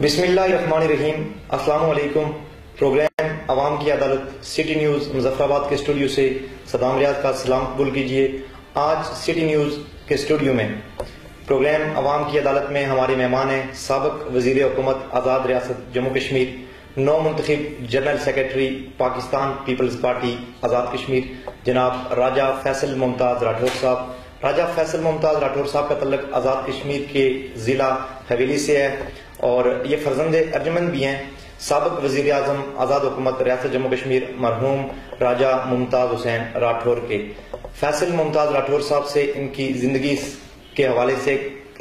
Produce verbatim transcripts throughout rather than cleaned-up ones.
بسم اللہ الرحمن الرحیم. السلام علیکم. پروگرام عوام کی عدالت سٹی نیوز مظفر آباد کے اسٹوڈیو سے صدام ریاض کا سلام قبول کیجیے. آج سٹی نیوز کے اسٹوڈیو میں پروگرام عوام کی عدالت میں ہمارے مہمان ہیں سابق وزیر حکومت آزاد ریاست جموں کشمیر، نو منتخب general secretary Pakistan Peoples party Azad Kashmir جناب راجہ فیصل ممتاز راٹھور صاحب. راجہ فیصل ممتاز راٹھور صاحب کا تعلق آزاد کشمیر کے ضلع حویلی سے ہے اور یہ فرزند ارجمند بھی ہیں سابق وزیر اعظم آزاد حکومت ریاست جموں کشمیر مرحوم راجہ ممتاز حسین راٹھور کے. فیصل ممتاز راٹھور صاحب سے ان کی زندگی کے حوالے سے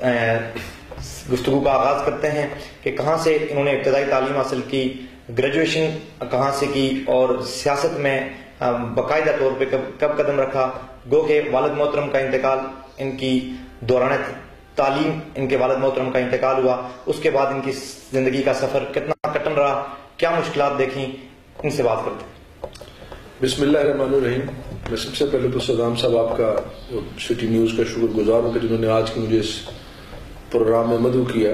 گفتگو کا آغاز کرتے ہیں کہ کہاں سے انہوں نے ابتدائی تعلیم حاصل کی، گریجویشن کہاں سے کی اور سیاست میں باقاعدہ طور پہ کب کب قدم رکھا. گو کہ والد محترم کا انتقال ان کی دوران تعلیم ان کے والد محترم کا انتقال ہوا، اس کے بعد ان کی زندگی کا سفر کتنا کٹن رہا، کیا مشکلات دیکھیں، ان سے بات کرتے ہیں. بسم اللہ الرحمن الرحیم. میں سب سے پہلے تو صدام صاحب آپ کا سٹی نیوز کا شکر گزار ہوں کہ جنہوں نے آج کی مجھے اس پروگرام میں مدعو کیا.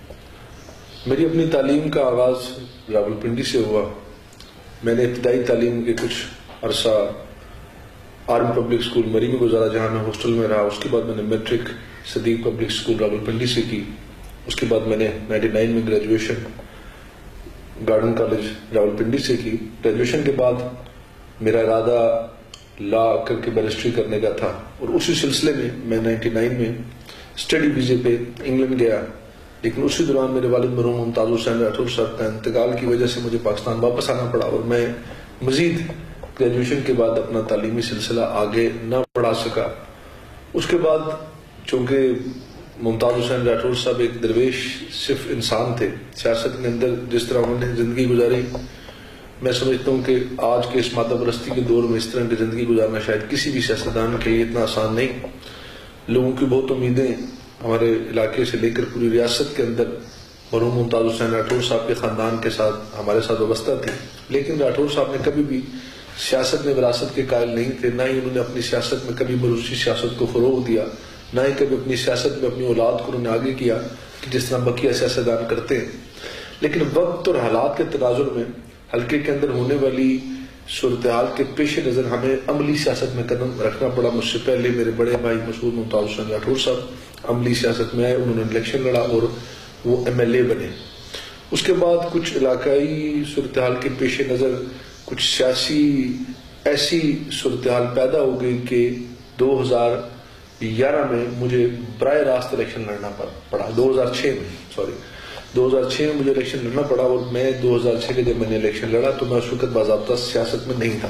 میری اپنی تعلیم کا آغاز راولپنڈی سے ہوا. میں نے ابتدائی تعلیم کے کچھ عرصہ آرمی پبلک اسکول مری میں گزارا جہاں میں ہاسٹل میں رہا. اس کے بعد میں نے matric Siddiq public school Rawalpindi سے کی. اس کے بعد میں نے نائنٹی نائن میں گریجویشن گارڈن کالج راولپنڈی سے کی. گریجویشن کے بعد میرا ارادہ لا کر کے بیرسٹری کرنے کا تھا اور اسی سلسلے میں میں نائنٹی نائن میں اسٹڈی ویزے پہ انگلینڈ گیا، لیکن اسی دوران میرے والد مرحوم ممتاز حسین راٹھور صاحب کا انتقال کی وجہ سے مجھے پاکستان واپس آنا پڑا اور میں مزید گریجویشن کے بعد اپنا تعلیمی سلسلہ آگے نہ بڑھا سکا. اس کے بعد چونکہ ممتاز حسین راٹھور صاحب ایک درویش صرف انسان تھے، سیاست کے اندر جس طرح انہوں نے زندگی گزاری میں سمجھتا ہوں کہ آج کے اس مادہ پرستی کے دور میں اس طرح کی زندگی گزارنا شاید کسی بھی سیاستدان کے لیے اتنا آسان نہیں. لوگوں کی بہت امیدیں ہمارے علاقے سے لے کر پوری ریاست کے اندر مرحوم ممتاز حسین راٹھور صاحب کے خاندان کے ساتھ ہمارے ساتھ وابستہ تھی، لیکن راٹھور صاحب نے کبھی بھی سیاست میں وراثت کے قائل نہیں تھے. نہ ہی انہوں نے اپنی سیاست میں کبھی مروسی سیاست کو فروغ دیا، نہ ہی کبھی اپنی سیاست میں اپنی اولاد کو انہوں نے آگے کیا کہ جس طرح بقیہ سیاستدان کرتے ہیں. لیکن وقت اور حالات کے تناظر میں حلقے کے اندر ہونے والی صورتحال کے پیش نظر ہمیں عملی سیاست میں قدم رکھنا پڑا. مجھ سے پہلے میرے بڑے بھائی مسعود ممتاز حسین راٹھور صاحب عملی سیاست میں آئے، انہوں نے الیکشن لڑا اور وہ ایم ایل اے بنے. اس کے بعد کچھ علاقائی صورتحال کے پیش نظر کچھ سیاسی ایسی صورتحال پیدا ہو گئی کہ دو ہزار گیارہ میں مجھے براہ راست الیکشن لڑنا پڑا. دو ہزار چھ میں سوری دو ہزار چھ میں مجھے الیکشن لڑنا پڑا اور میں دو ہزار چھ کے جب میں نے الیکشن لڑا تو میں اس وقت باضابطہ سیاست میں نہیں تھا.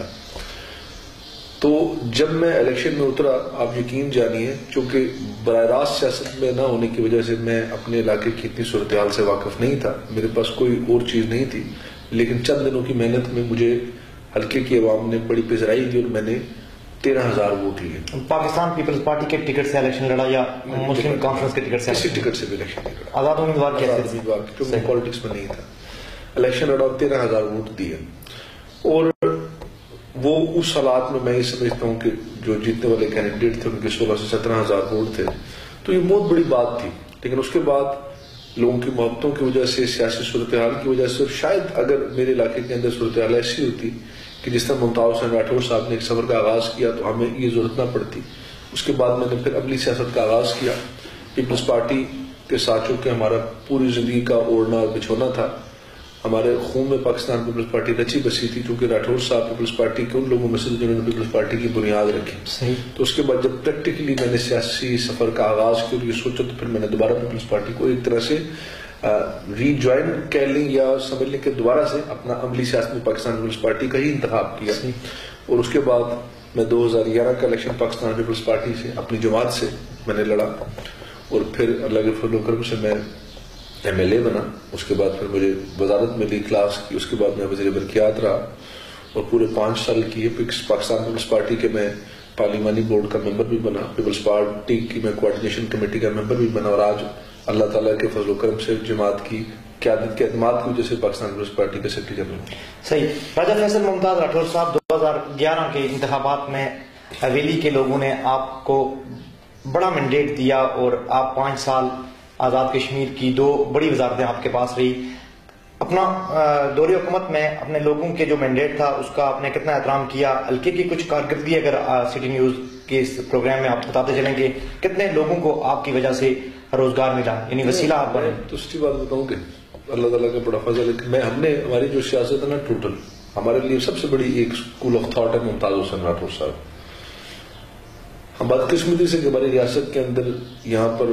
تو جب میں الیکشن میں اترا آپ یقین جانیے چونکہ براہ راست سیاست میں نہ ہونے کی وجہ سے میں اپنے علاقے کی اتنی صورتحال سے واقف نہیں تھا، میرے پاس کوئی اور چیز نہیں تھی، لیکن چند دنوں کی محنت میں مجھے حلقے کی عوام نے بڑی پذیرائی دی اور میں نے تیرہ ہزار ووٹ لیے. پاکستان پیپلز پارٹی کے ٹکٹ سے الیکشن لڑا یا مسلم کانفرنس کے ٹکٹ سے؟ کسی ٹکٹ سے بھی الیکشن نہیں لڑا. آزاد امیدوار امیدوار کیونکہ پالیٹکس میں نہیں تھا. الیکشن لڑا اور تیرہ ہزار ووٹ دیے اور وہ اس حالات میں میں یہ سمجھتا ہوں کہ جو جیتنے والے کینڈیڈیٹ تھے ان کے سولہ سے سترہ ہزار ووٹ تھے تو یہ بہت بڑی بات تھی. لیکن اس کے بعد لوگوں کی محبتوں کی وجہ سے، سیاسی صورتحال کی وجہ سے، اور شاید اگر میرے علاقے کے اندر صورتحال ایسی ہوتی کہ جس طرح ممتاز حسین راٹھور صاحب نے ایک سفر کا آغاز کیا تو ہمیں یہ ضرورت نہ پڑتی. اس کے بعد میں نے پھر عملی سیاست کا آغاز کیا. پیپلز پارٹی کے ساتھ چونکہ ہمارا پوری زندگی کا اوڑھنا اور بچھونا تھا، ہمارے خون میں پاکستان پیپلز پارٹی رچی بسی تھی، چونکہ راٹھور صاحب پیپلز پارٹی کے ان لوگوں میں سے جنہوں نے پیپلز پارٹی کی بنیاد رکھی. صحیح. تو اس کے بعد جب پریکٹیکلی میں نے سیاسی سفر کا آغاز کیا اور یہ سوچا تو پھر میں نے دوبارہ پیپلز پارٹی کو ایک طرح سے ری جوائن کہہ لیں یا سمجھ لیں کہ دوبارہ سے اپنا عملی سیاست میں پاکستان پیپلز پارٹی کا ہی انتخاب کیا. اور اس کے بعد میں دو ہزار گیارہ کا الیکشن پاکستان پیپلز پارٹی سے اپنی جماعت سے میں نے لڑا اور پھر اللہ کے فضل و کرم سے میں ایم ایل اے بنا. اس کے بعد پھر مجھے وزارت ملی کلاس کی. اس کے بعد میں وزیر برقیات رہا اور پورے پانچ سال کی پاکستان پیپلز پارٹی کے میں پارلیمانی بورڈ کا ممبر بھی بنا، پیپلز پارٹی کی میں کوارڈینیشن کمیٹی کا ممبر بھی بنا اور آج اللہ تعالیٰ کے فضل و کرم سے جماعت کی قیادت کے اعتماد کی وجہ سے پاکستان پیپلز پارٹی کے سیکرٹری جنرل ہوں. صحیح. راجہ فیصل ممتاز راٹھور صاحب، دو ہزار گیارہ کے انتخابات میں حویلی کے لوگوں نے آپ کو بڑا مینڈیٹ دیا اور آپ پانچ سال آزاد کشمیر کی دو بڑی وزارتیں آپ کے پاس رہی. اپنا دور حکومت میں اپنے لوگوں کے جو مینڈیٹ تھا اس کا آپ نے کتنا احترام کیا؟ ہلکے کی کچھ کارکردگی اگر سٹی نیوز کے اس پروگرام میں آپ بتاتے چلیں کہ کتنے لوگوں کو آپ کی وجہ سے روزگار ملا, یعنی وسیلہ آپ بنے؟ تو سچی بات بتاؤں کہ اللہ تعالیٰ کا بڑا فضل ہے. میں ہم نے ہماری جو سیاست ہے نا ٹوٹل ہمارے لیے سب سے بڑی ایک اسکول آف تھاٹ ہے ممتاز حسین راٹھور صاحب. ہم بدقسمتی سے کہ ہماری ریاست کے اندر یہاں پر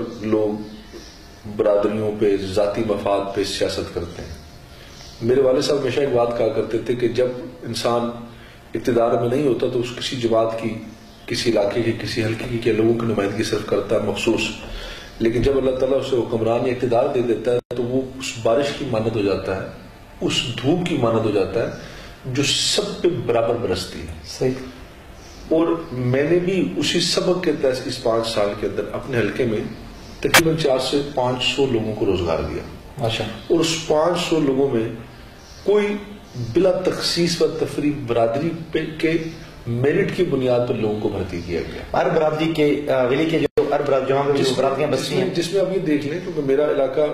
لوگ برادریوں پہ ذاتی مفاد پہ سیاست کرتے ہیں. میرے والد صاحب ہمیشہ ایک بات کہا کرتے تھے کہ جب انسان اقتدار میں نہیں ہوتا تو اس کسی جماعت کی, کسی علاقے کی, کسی حلقے کی کے لوگوں کی نمائندگی صرف کرتا ہے مخصوص, لیکن جب اللہ تعالیٰ اسے حکمران یا اقتدار دے دیتا ہے تو وہ اس بارش کی مانند ہو جاتا ہے, اس دھوپ کی مانند ہو جاتا ہے جو سب پہ برابر برستی ہے. صحیح. اور میں نے بھی اسی سبق کے تحت اس پانچ سال کے اندر اپنے حلقے میں تقریباً چار سے پانچ سو لوگوں کو روزگار دیا. ماشاء اللہ. اور اس پانچ سو لوگوں میں کوئی بلا تخصیص و تفریق برادری پہ کے میرٹ کی بنیاد پر لوگوں کو بھرتی کیا گیا. ہر برادری کے ویلی کے جو ہر برادریاں بستی ہیں, جس میں آپ یہ دیکھ لیں کیونکہ میرا علاقہ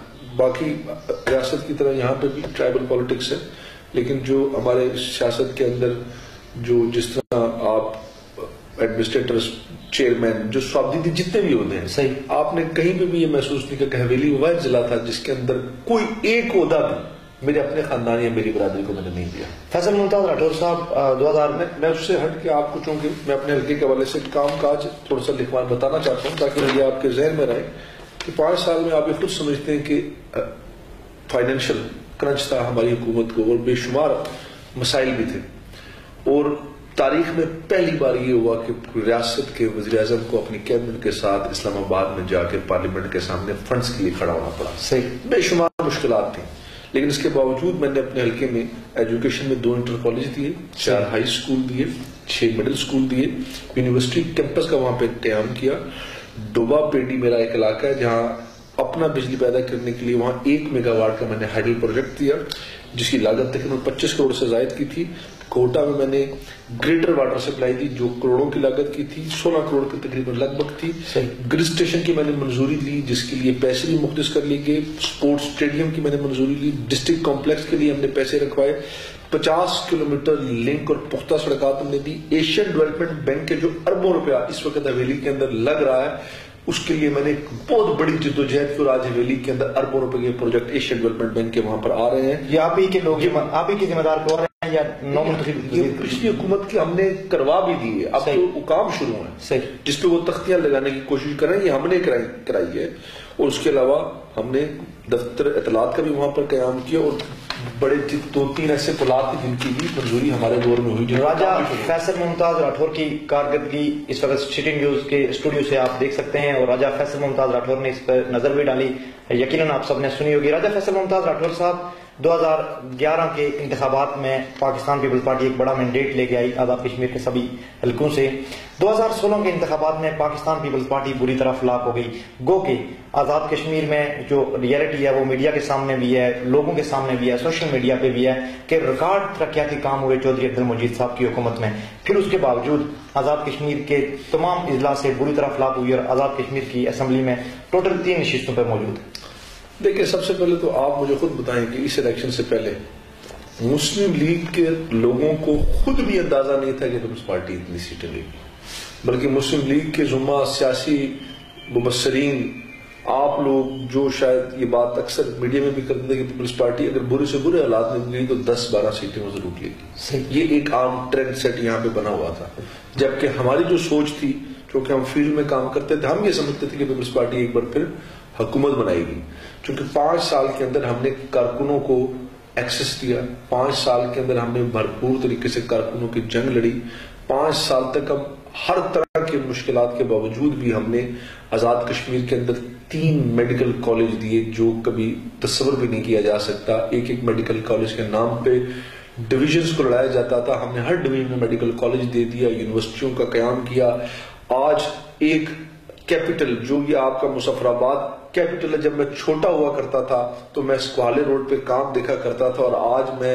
باقی ریاست کی طرح یہاں پہ بھی ٹرائبل پالیٹکس ہے, لیکن جو ہمارے سیاست کے اندر جو جس طرح آپ ایڈمنسٹریٹر, چیئرمین, جو صوابدیدی جتنے بھی ہوتے ہیں, صحیح, آپ نے کہیں پہ بھی یہ محسوس نہیں کیا کہ حویلی واحد ضلع تھا جس کے اندر کوئی ایک عہدہ بھی میرے اپنے خاندان یا میری برادری کو میں نے نہیں دیا. فیصل ممتاز راٹھور صاحب دو ہزار میں اس سے ہٹ کے آپ کو چونکہ میں اپنے حلقے کے حوالے سے کام کاج تھوڑا سا لکھوان بتانا چاہتا ہوں تاکہ یہ آپ کے ذہن میں رہے کہ پانچ سال میں آپ یہ خود سمجھتے ہیں کہ فائنینشیل کرنچ تھا ہماری حکومت کو, اور بے شمار مسائل بھی تھے, اور تاریخ میں پہلی بار یہ ہوا کہ ریاست کے وزیر اعظم کو اپنی کیبنٹ کے ساتھ اسلام آباد میں جا کے پارلیمنٹ کے سامنے فنڈز کے لیے کھڑا ہونا پڑا. صحیح. بے شمار مشکلات تھیں, لیکن اس کے باوجود میں نے اپنے حلقے میں ایجوکیشن میں دو انٹر کالج دیے, چار ہائی اسکول دیے, چھ مڈل اسکول دیے, یونیورسٹی کیمپس کا وہاں پہ قیام کیا. ڈوبا پیڈی میرا ایک علاقہ ہے جہاں اپنا بجلی پیدا کرنے کے لیے وہاں ایک میگا واٹ کا میں نے ہائیڈل پروجیکٹ دیا جس کی لاگت تقریباً پچیس کروڑ سے زائد کی تھی. کوٹا میں میں نے گریٹر واٹر سپلائی دی جو کروڑوں کی لاگت کی تھی, سولہ کروڑ کی تقریباً لگ بھگ تھی. گرڈ اسٹیشن کی میں نے منظوری لی جس کے لیے پیسے بھی مختص کر لیے گئے. اسپورٹس اسٹیڈیم کی میں نے منظوری لی. ڈسٹرکٹ کمپلیکس کے لیے ہم نے پیسے رکھوائے. پچاس کلومیٹر لنک اور پختہ سڑکات ہم نے دی. ایشین ڈیولپمنٹ بینک کے جو اربوں روپیہ اس وقت حویلی کے اندر لگ رہا ہے اس کے لیے میں نے بہت بڑی جدوجہد کی, اور آج حویلی کے اندر اربوں روپے کے پروجیکٹ ایشین ڈیولپمنٹ بینک کے وہاں پر آ رہے ہیں. یہ آپ ہی کے لوگ, آپ ہی کے ذمہ دار کو آ رہے ہیں یا نو منتخب؟ یہ پچھلی حکومت کی ہم نے کروا بھی دی ہے, اب تو کام شروع ہے. صحیح. جس پہ وہ تختیاں لگانے کی کوشش کر رہے ہیں یہ ہم نے کرائی ہے, اور اس کے علاوہ ہم نے دفتر اطلاعات کا بھی وہاں پر قیام کیا, اور بڑے دو تین ایسے پلاٹ جن کی بھی منظوری ہمارے دور میں ہوئی. راجہ فیصل ممتاز راٹھور کی کارکردگی اس وقت سٹی نیوز کے اسٹوڈیو سے آپ دیکھ سکتے ہیں, اور راجہ فیصل ممتاز راٹھور نے اس پر نظر بھی ڈالی, یقیناً آپ سب نے سنی ہوگی. راجہ فیصل ممتاز راٹھور صاحب دو ہزار گیارہ کے انتخابات میں پاکستان پیپلز پارٹی ایک بڑا مینڈیٹ لے کے آئی آزاد کشمیر کے سبھی حلقوں سے. دو ہزار سولہ کے انتخابات میں پاکستان پیپلز پارٹی بری طرح فلاپ ہو گئی. گو کہ آزاد کشمیر میں جو ریئلٹی ہے وہ میڈیا کے سامنے بھی ہے, لوگوں کے سامنے بھی ہے, سوشل میڈیا پہ بھی ہے کہ ریکارڈ ترقیاتی کام ہوئے چودھری عبد المجید صاحب کی حکومت میں. پھر اس کے باوجود آزاد کشمیر کے تمام اضلاع سے بری طرح فلاپ ہوئی, اور آزاد کشمیر کی اسمبلی میں ٹوٹل تین نشستوں پہ موجود ہے. دیکھیں, سب سے پہلے تو آپ مجھے خود بتائیں کہ اس الیکشن سے پہلے مسلم لیگ کے لوگوں کو خود بھی اندازہ نہیں تھا کہ پیپلز پارٹی اتنی سیٹیں لے گی, بلکہ مسلم لیگ کے ذمہ سیاسی مبصرین آپ لوگ جو شاید یہ بات اکثر میڈیا میں بھی کرتے تھے کہ پیپلز پارٹی اگر برے سے برے حالات میں گئی تو دس بارہ سیٹیں وہ ضرور لے گی. یہ ایک عام ٹرینڈ سیٹ یہاں پہ بنا ہوا تھا, جبکہ ہماری جو سوچ تھی چونکہ ہم فیلڈ میں کام کرتے تھے ہم یہ سمجھتے تھے کہ پیپلز پارٹی ایک بار پھر حکومت بنائے گی, چونکہ پانچ سال کے اندر ہم نے کارکنوں کو ایکسس دیا, پانچ سال کے اندر ہم نے بھرپور طریقے سے کارکنوں کی جنگ لڑی, پانچ سال تک ہم ہر طرح کے مشکلات کے باوجود بھی ہم نے آزاد کشمیر کے اندر تین میڈیکل کالج دیے جو کبھی تصور بھی نہیں کیا جا سکتا. ایک ایک میڈیکل کالج کے نام پہ ڈویژنز کو لڑایا جاتا تھا, ہم نے ہر ڈویژن میں میڈیکل کالج دے دیا, یونیورسٹیوں کا قیام کیا. آج ایک کیپٹل جو یہ آپ کا مظفر آباد کیپٹل ہے, جب میں چھوٹا ہوا کرتا تھا تو میں سکوالے روڈ پہ کام دیکھا کرتا تھا, اور آج میں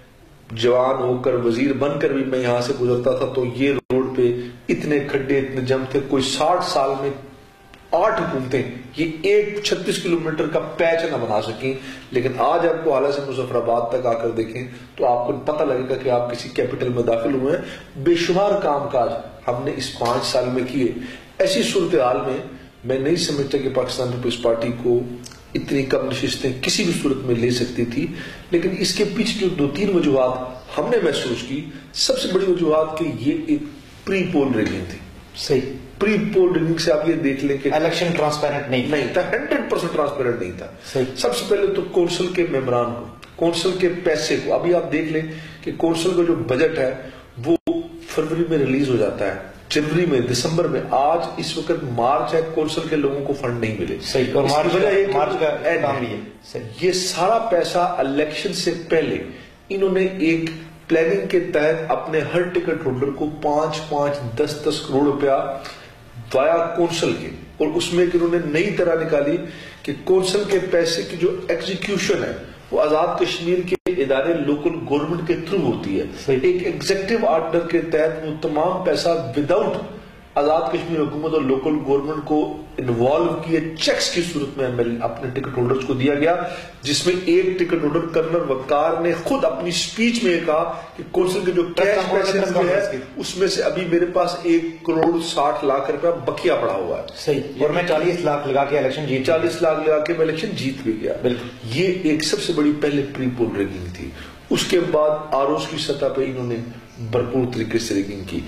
جوان ہو کر وزیر بن کر بھی میں یہاں سے گزرتا تھا تو یہ روڈ پہ اتنے کھڈے اتنے جم تھے, کوئی ساٹھ سال میں آٹھ حکومتیں یہ ایک چھتیس کلومیٹر کا پیچ نہ بنا سکیں، لیکن آج آپ کو حالہ سے مظفر آباد تک آ کر دیکھیں تو آپ کو پتہ لگے گا کہ آپ کسی کیپٹل میں داخل ہوئے ہیں۔ بے شمار کام کاج ہم نے اس پانچ سال میں کیے۔ ایسی صورتحال میں میں نہیں سمجھتا کہ پاکستان پیپلز پارٹی کو اتنی کم نشستیں کسی بھی صورت میں لے سکتی تھی، لیکن اس کے پیچھے جو دو تین وجوہات ہم نے محسوس کی، سب سے بڑی وجوہات کہ یہ ایک پری پول ریگنگ تھی۔ صحیح، پری پول ریگنگ سے آپ یہ دیکھ لیں کہ الیکشن ٹرانسپیرنٹ نہیں نہیں تھا، ہنڈریڈ پرسینٹ ٹرانسپیرنٹ نہیں تھا۔ صحیح، سب سے پہلے تو کونسل کے ممبران کو، کونسل کے پیسے کو، ابھی آپ دیکھ لیں کہ کونسل کا جو بجٹ ہے وہ فروری میں ریلیز ہو جاتا ہے، جنوری میں، دسمبر میں، آج اس وقت مارچ ہے، کونسل کے لوگوں کو فنڈ نہیں ملے۔ صحیح، اور مارچ مارچ کا کام بھی ہے۔ یہ سارا پیسہ الیکشن سے پہلے انہوں نے ایک پلاننگ کے تحت اپنے ہر ٹکٹ ہولڈر کو پانچ پانچ دس دس کروڑ روپیہ وایا کونسل کے، اور اس میں انہوں نے نئی طرح نکالی کہ کونسل کے پیسے کی جو ایگزیکیوشن ہے وہ آزاد کشمیر کے ادارے لوکل گورنمنٹ کے تھرو ہوتی ہے۔ ایک ایگزیکٹو آرڈر کے تحت وہ تمام پیسہ وداؤٹ آزاد کشمیر حکومت اور لوکل گورنمنٹ کو انوالو کیے چیکس کی صورت میں اپنے ٹکٹ ہولڈرز کو دیا گیا، جس میں ایک ٹکٹ ہولڈر کرنل وقار نے خود اپنی سپیچ میں کہا کہ کونسل کے جو کیش پیسے ہے اس میں سے ابھی میرے پاس ایک کروڑ ساٹھ لاکھ روپیہ بقیہ پڑا ہوا ہے۔ صحیح، اور میں چالیس لاکھ لگا کے الیکشن جیت چالیس لاکھ لگا کے میں الیکشن جیت بھی گیا۔ بالکل، یہ ایک سب سے بڑی پہلے پری پول ریگنگ تھی۔ اس کے بعد آروز کی سطح پہ انہوں نے بھرپور طریقے سے ریگنگ کی۔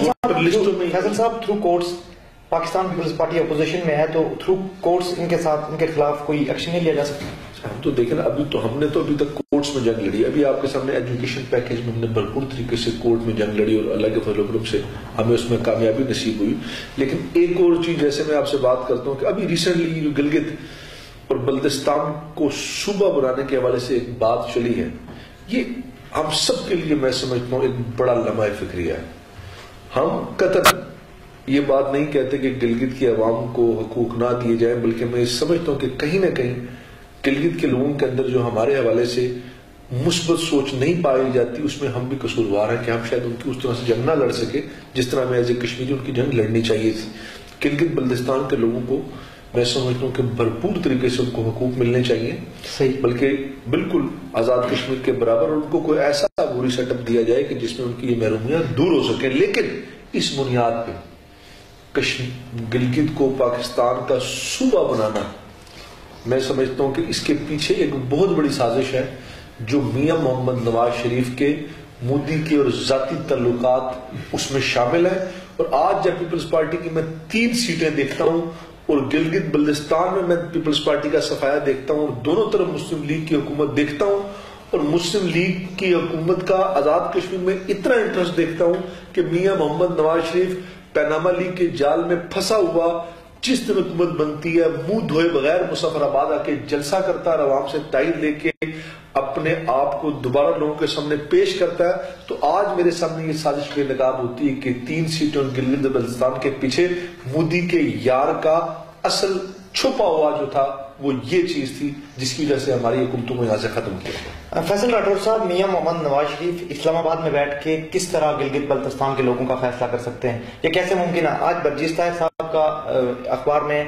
فیصل صاحب، through courts Pakistan Peoples Party opposition میں ہے تو تھرو کورٹس ان کے ساتھ ان کے خلاف کوئی ایکشن نہیں لیا جا سکتا؟ ہم تو دیکھیں نا، ابھی تو ہم نے تو ابھی تک کورٹس میں جنگ لڑی، ابھی آپ کے سامنے ایجوکیشن پیکیج میں ہم نے بھرپور طریقے سے کورٹ میں جنگ لڑی اور اللہ کے فضل و کرم سے ہمیں اس میں کامیابی نصیب ہوئی۔ لیکن ایک اور چیز جیسے میں آپ سے بات کرتا ہوں کہ ابھی ریسنٹلی جو گلگت اور بلتستان کو صوبہ بنانے کے حوالے سے ایک بات چلی ہے، یہ ہم سب کے لیے میں سمجھتا ہوں ایک بڑا لمحہ فکریہ ہے۔ ہم قطعاً یہ بات نہیں کہتے کہ گلگت کی عوام کو حقوق نہ دیے جائیں، بلکہ میں سمجھتا ہوں کہ کہیں نہ کہیں گلگت کے لوگوں کے اندر جو ہمارے حوالے سے مثبت سوچ نہیں پائی جاتی، اس میں ہم بھی قصوروار ہیں کہ ہم شاید ان کی اس طرح سے جنگ نہ لڑ سکے جس طرح میں ایز اے کشمیری ان کی جنگ لڑنی چاہیے تھی۔ گلگت بلتستان کے لوگوں کو میں سمجھتا ہوں کہ بھرپور طریقے سے ان کو حقوق ملنے چاہیے، بلکہ بالکل آزاد کشمیر کے برابر، اور ان کو کوئی ایسا عبوری سیٹ اپ دیا جائے کہ جس میں ان کی یہ محرومیاں دور ہو سکیں۔ لیکن اس بنیاد پہ گلگت کو پاکستان کا صوبہ بنانا، میں سمجھتا ہوں کہ اس کے پیچھے ایک بہت بڑی سازش ہے جو میاں محمد نواز شریف کے، مودی کے اور ذاتی تعلقات اس میں شامل ہیں۔ اور آج جب پیپلز پارٹی کی میں تین سیٹیں دیکھتا ہوں اور گلگت بلتستان میں میں پیپلز پارٹی کا صفایا دیکھتا ہوں اور دونوں طرف مسلم لیگ کی حکومت دیکھتا ہوں، اور مسلم لیگ کی حکومت کا آزاد کشمیر میں اتنا انٹرسٹ دیکھتا ہوں کہ میاں محمد نواز شریف پیناما لیگ کے جال میں پھنسا ہوا جس دن حکومت بنتی ہے منہ دھوئے بغیر مظفر آباد آ کے جلسہ کرتا ہے اور عوام سے تائید لے کے اپنے آپ کو دوبارہ لوگوں کے سامنے پیش کرتا ہے۔ تو آج میرے سامنے یہ سازش بے نقاب ہوتی ہے کہ تین سیٹوں گلگت بلتستان کے پیچھے مودی کے یار کا اصل چھپا ہوا جو تھا وہ یہ چیز تھی جس کی وجہ سے ہماری حکومتوں کو یہاں سے ختم کیا۔ فیصل راٹھور صاحب، میاں محمد نواز شریف اسلام آباد میں بیٹھ کے کس طرح گلگت بلتستان کے لوگوں کا فیصلہ کر سکتے ہیں؟ یہ کیسے ممکن ہے؟ آج برجیز طاہر صاحب کا اخبار میں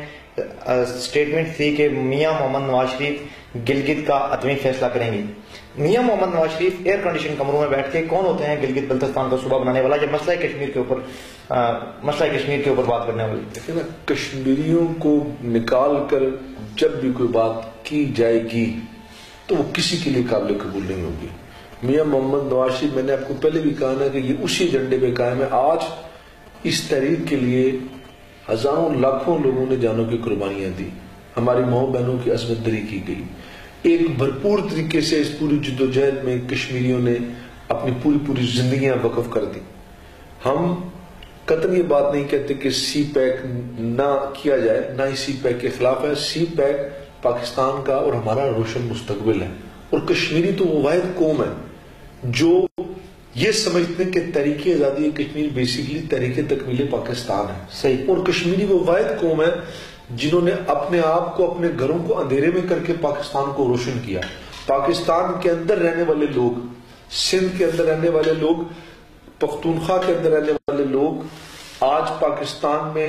سٹیٹمنٹ تھی کہ میاں محمد نواز شریف گلگت کا عدمی فیصلہ کریں گے۔ میاں محمد نواز شریف ایئر کنڈیشن کمروں میں بیٹھ کے کون ہوتے ہیں گلگت بلتستان کا صوبہ بنانے والا یا مسئلہ کشمیر کے اوپر مسئلہ کشمیر کے اوپر بات کرنے والی؟ دیکھیں نا، کشمیریوں کو نکال کر جب بھی کوئی بات کی جائے گی تو وہ کسی کے لیے قابل قبول نہیں ہوگی۔ میاں محمد نواز شریف، میں نے آپ کو پہلے بھی کہا نا کہ یہ اسی ایجنڈے پہ قائم ہے۔ آج اس تحریک کے لیے ہزاروں لاکھوں لوگوں نے جانوں کی قربانیاں دی، ہماری ماؤں بہنوں کی عصمت دری کی گئی، ایک بھرپور طریقے سے اس پوری جدوجہد میں کشمیریوں نے اپنی پوری پوری زندگیاں وقف کر دی۔ ہم قطعاً یہ بات نہیں کہتے کہ سی پیک نہ کیا جائے، نہ ہی سی پیک کے خلاف ہے۔ سی پیک پاکستان کا اور ہمارا روشن مستقبل ہے، اور کشمیری تو وہ واحد قوم ہے جو یہ سمجھتے ہیں کہ تحریک آزادی کشمیر بیسیکلی تحریک تکمیل پاکستان ہے۔ صحیح، اور کشمیری وہ واحد قوم ہے جنہوں نے اپنے آپ کو، اپنے گھروں کو اندھیرے میں کر کے پاکستان کو روشن کیا۔ پاکستان کے اندر رہنے والے لوگ، سندھ کے اندر رہنے والے لوگ، پختونخوا کے اندر رہنے والے لوگ آج پاکستان میں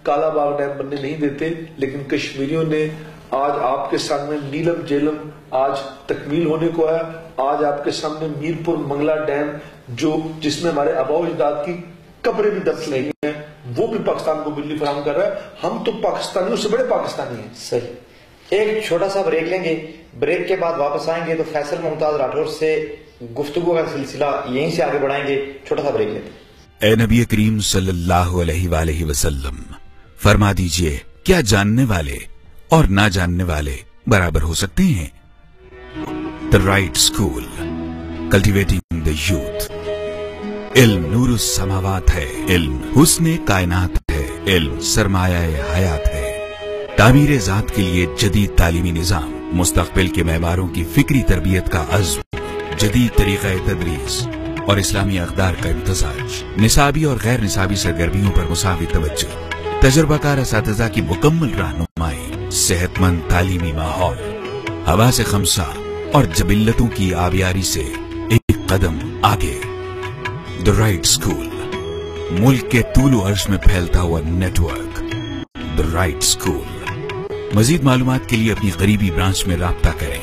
کالا باغ ڈیم بننے نہیں دیتے، لیکن کشمیریوں نے آج آپ کے سامنے نیلم جیلم آج تکمیل ہونے کو ہے. آج آپ کے سامنے میر پور منگلا ڈیم جو جس میں ہمارے آباء و اجداد کی قبریں بھی دفن نہیں ہیں، وہ بھی پاکستان کو بجلی فراہم کر رہا ہے. ہم تو پاکستانیوں سے بڑے پاکستانی ہیں. صحیح. ایک چھوٹا سا بریک لیں گے، بریک کے بعد واپس آئیں گے تو فیصل ممتاز راٹھور سے گفتگو کا سلسلہ یہیں سے آگے بڑھائیں گے. چھوٹا سا بریک لیتے ہیں. اے نبی کریم صلی اللہ علیہ وآلہ وسلم، فرما دیجئے کیا جاننے والے اور نہ جاننے والے برابر ہو سکتے ہیں؟ The Right School, Cultivating the Youth. علم نور السماوات ہے، علم حسن کائنات ہے، علم سرمایہ حیات ہے. تعمیر ذات کے لیے جدید تعلیمی نظام، مستقبل کے معماروں کی فکری تربیت کا عزم، جدید طریقہ تدریس اور اسلامی اقدار کا امتزاج، نصابی اور غیر نصابی سرگرمیوں پر مساوی توجہ، تجربہ کار اساتذہ کی مکمل رہنمائی، صحت مند تعلیمی ماحول، حواس خمسہ اور جبلتوں کی آبیاری سے ایک قدم آگے. The Right School، ملک کے طول و عرض میں پھیلتا ہوا network. The Right School. مزید معلومات کے لیے اپنی قریبی برانچ میں رابطہ کریں.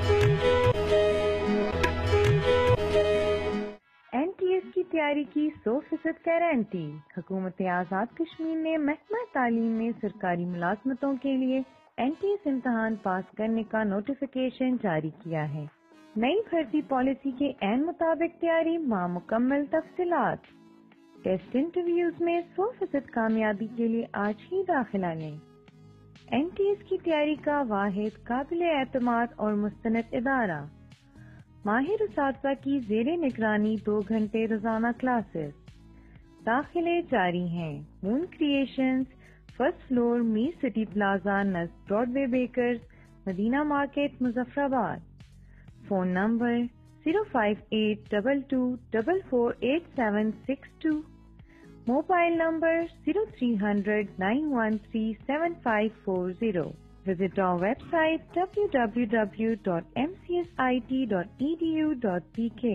این ٹی ایس کی تیاری کی سو فیصد گارنٹی. حکومت آزاد کشمیر نے محکمہ تعلیم میں سرکاری ملازمتوں کے لیے این ٹی ایس امتحان پاس کرنے کا نوٹیفیکیشن جاری کیا ہے. نئی بھرتی پالیسی کے عین مطابق تیاری مع مکمل تفصیلات. ٹیسٹ انٹرویوز میں سو فیصد کامیابی کے لیے آج ہی داخلہ لیں. این ٹی ایس کی تیاری کا واحد قابل اعتماد اور مستند ادارہ. ماہر اساتذہ کی زیر نگرانی دو گھنٹے روزانہ کلاسز. داخلے جاری ہیں. Moon creations, first floor, Mir city plaza نزد Broadway bakers, Madina market, Muzaffarabad. Phone number zero five eight two two four four eight seven six two. Mobile number zero three hundred nine one three seven five four zero. Visit our website w w w dot m c s i t dot e d u dot p k.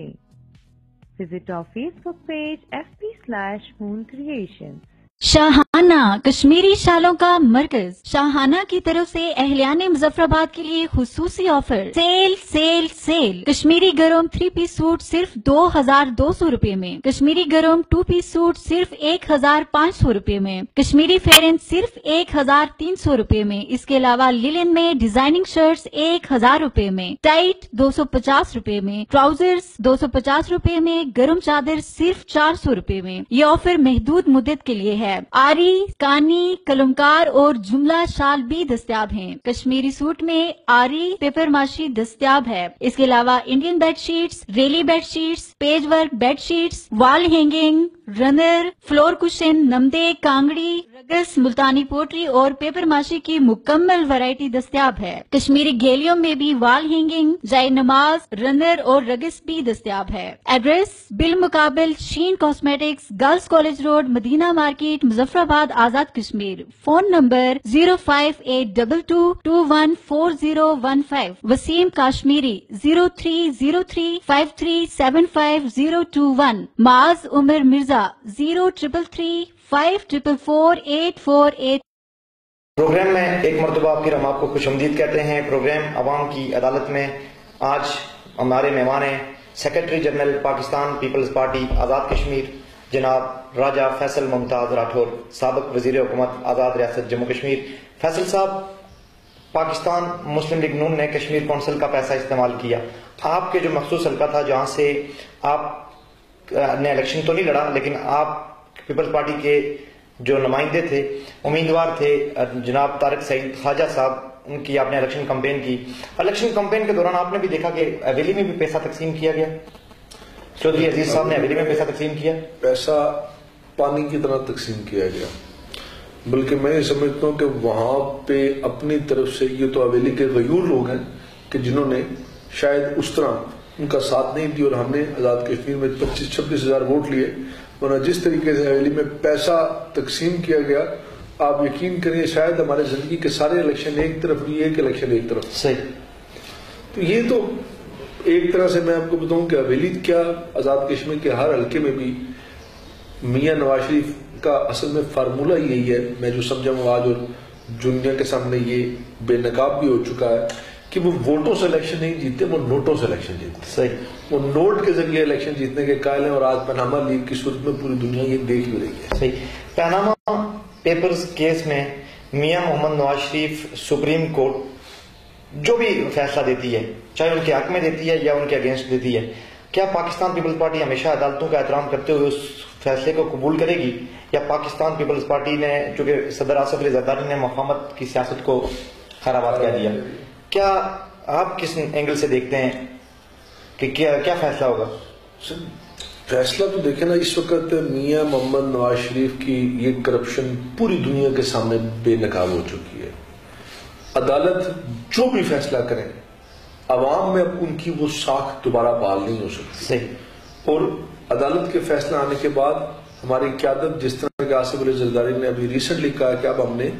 Visit our Facebook page f b slash moon creations. Shahana کشمیری شالوں کا مرکز. شاہانہ کی طرف سے اہلیان مظفر آباد کے لیے خصوصی آفر. Sale sale sale. کشمیری گرم تھری پیس سوٹ صرف دو ہزار دو سو روپے میں. کشمیری گرم ٹو پیس سوٹ صرف ایک ہزار پانچ سو روپے میں. کشمیری فیرن صرف ایک ہزار تین سو روپے میں. اس کے علاوہ للن میں ڈیزائننگ شرٹس ایک ہزار روپے میں. ٹائٹ دو سو پچاس روپے میں. ٹراؤزرز دو سو پچاس روپے میں. گرم چادر صرف چار سو روپے میں. یہ آفر محدود مدت کے لیے ہے. آری، کانی، کلمکار اور جملہ شال بھی دستیاب ہیں. کشمیری سوٹ میں آری پیپر ماشی دستیاب ہے. اس کے علاوہ Indian bed sheets, ralli bed sheets, patchwork bed sheets, wall hanging, runner, floor cushion, نمدے، کانگڑی، رگس، ملتانی پوٹری اور پیپر ماشی کی مکمل ویرائٹی دستیاب ہے. کشمیری گیلیوں میں بھی وال ہینگنگ، جائے نماز، رنر اور رگس بھی دستیاب ہے. ایڈریس بالمقابل Shine cosmetics, girls college road, Madina market, Muzaffarabad, Azad Kashmir. Phone number zero five eight two two two one four zero one five. Waseem Kashmiri zero three zero three five three seven five zero two one. Muaz Umar Mirza zero triple three five triple four eight four eight. Program میں ایک مرتبہ آپ کی ہم آپ کو خوش آمدید کہتے ہیں. پروگرام عوام کی عدالت میں آج ہمارے مہمان ہیں secretary general Pakistan Peoples party Azad Kashmir جناب راجہ فیصل ممتاز راٹھور، سابق وزیر حکومت آزاد ریاست جموں کشمیر. فیصل صاحب، پاکستان مسلم لیگ نون نے کشمیر کونسل کا پیسہ استعمال کیا. آپ کے جو مخصوص حلقہ تھا جہاں سے آپ نے الیکشن تو نہیں لڑا، لیکن آپ پیپلز پارٹی کے جو نمائندے تھے، امیدوار تھے جناب طارق سعید خواجہ صاحب، ان کی آپ نے الیکشن کمپین کی. الیکشن کمپین کے دوران آپ نے بھی دیکھا کہ حویلی میں بھی پیسہ تقسیم کیا گیا. چودھری عزیز صاحب نے حویلی میں پیسہ تقسیم کیا. پیسہ پانی کی طرح تقسیم کیا گیا. بلکہ میں یہ سمجھتا ہوں کہ وہاں پہ اپنی طرف سے یہ تو حویلی کے غیور لوگ ہیں کہ جنہوں نے شاید اس طرح ان کا ساتھ نہیں دیا، اور ہم نے آزاد کشمیر میں پچیس چھبیس ہزار ووٹ لیے. ورنہ جس طریقے سے حویلی میں پیسہ تقسیم کیا گیا، آپ یقین کریں شاید ہمارے زندگی کے سارے الیکشن ایک طرف بھی، ایک الیکشن ایک طرف. صحیح. تو یہ تو ایک طرح سے میں آپ کو بتاؤں کہ حویلی کیا آزاد کشمیر کے ہر حلقے میں بھی میاں نواز شریف کا اصل میں فارمولہ یہی ہے، میں جو سمجھا ہوں آج اور دنیا کے سامنے یہ بے نقاب بھی ہو چکا ہے کہ وہ ووٹوں سے الیکشن نہیں جیتے، وہ نوٹوں سے الیکشن جیتے. صحیح، وہ نوٹ کے ذریعے الیکشن جیتنے کے قائل ہیں، اور آج پاناما لیگ کی صورت میں پوری دنیا یہ دیکھ بھی رہی ہے. صحیح. پاناما پیپرز کیس میں میاں محمد نواز شریف سپریم کورٹ جو بھی فیصلہ دیتی ہے، چاہے ان کے حق میں دیتی ہے یا ان کے اگینسٹ دیتی ہے، کیا پاکستان پیپلز پارٹی ہمیشہ عدالتوں کا احترام کرتے ہوئے اس فیصلے کو قبول کرے گی، یا پاکستان پیپلز پارٹی نے، چونکہ صدر آصف علی زرداری نے مفاہمت کی سیاست کو خرابات کہہ دیا، کیا آپ کس اینگل سے دیکھتے ہیں کہ کیا کیا فیصلہ ہوگا؟ فیصلہ تو دیکھیں نا، اس وقت میاں محمد نواز شریف کی یہ کرپشن پوری دنیا کے سامنے بے نقاب ہو چکی ہے. عدالت جو بھی فیصلہ کریں، عوام میں اب ان کی وہ ساکھ دوبارہ بحال نہیں ہو سکتی. صحیح. اور عدالت کے فیصلہ آنے کے بعد ہماری قیادت، جس طرح کہ آصف علی زرداری نے ابھی ریسنٹلی کہا کہ اب ہم نے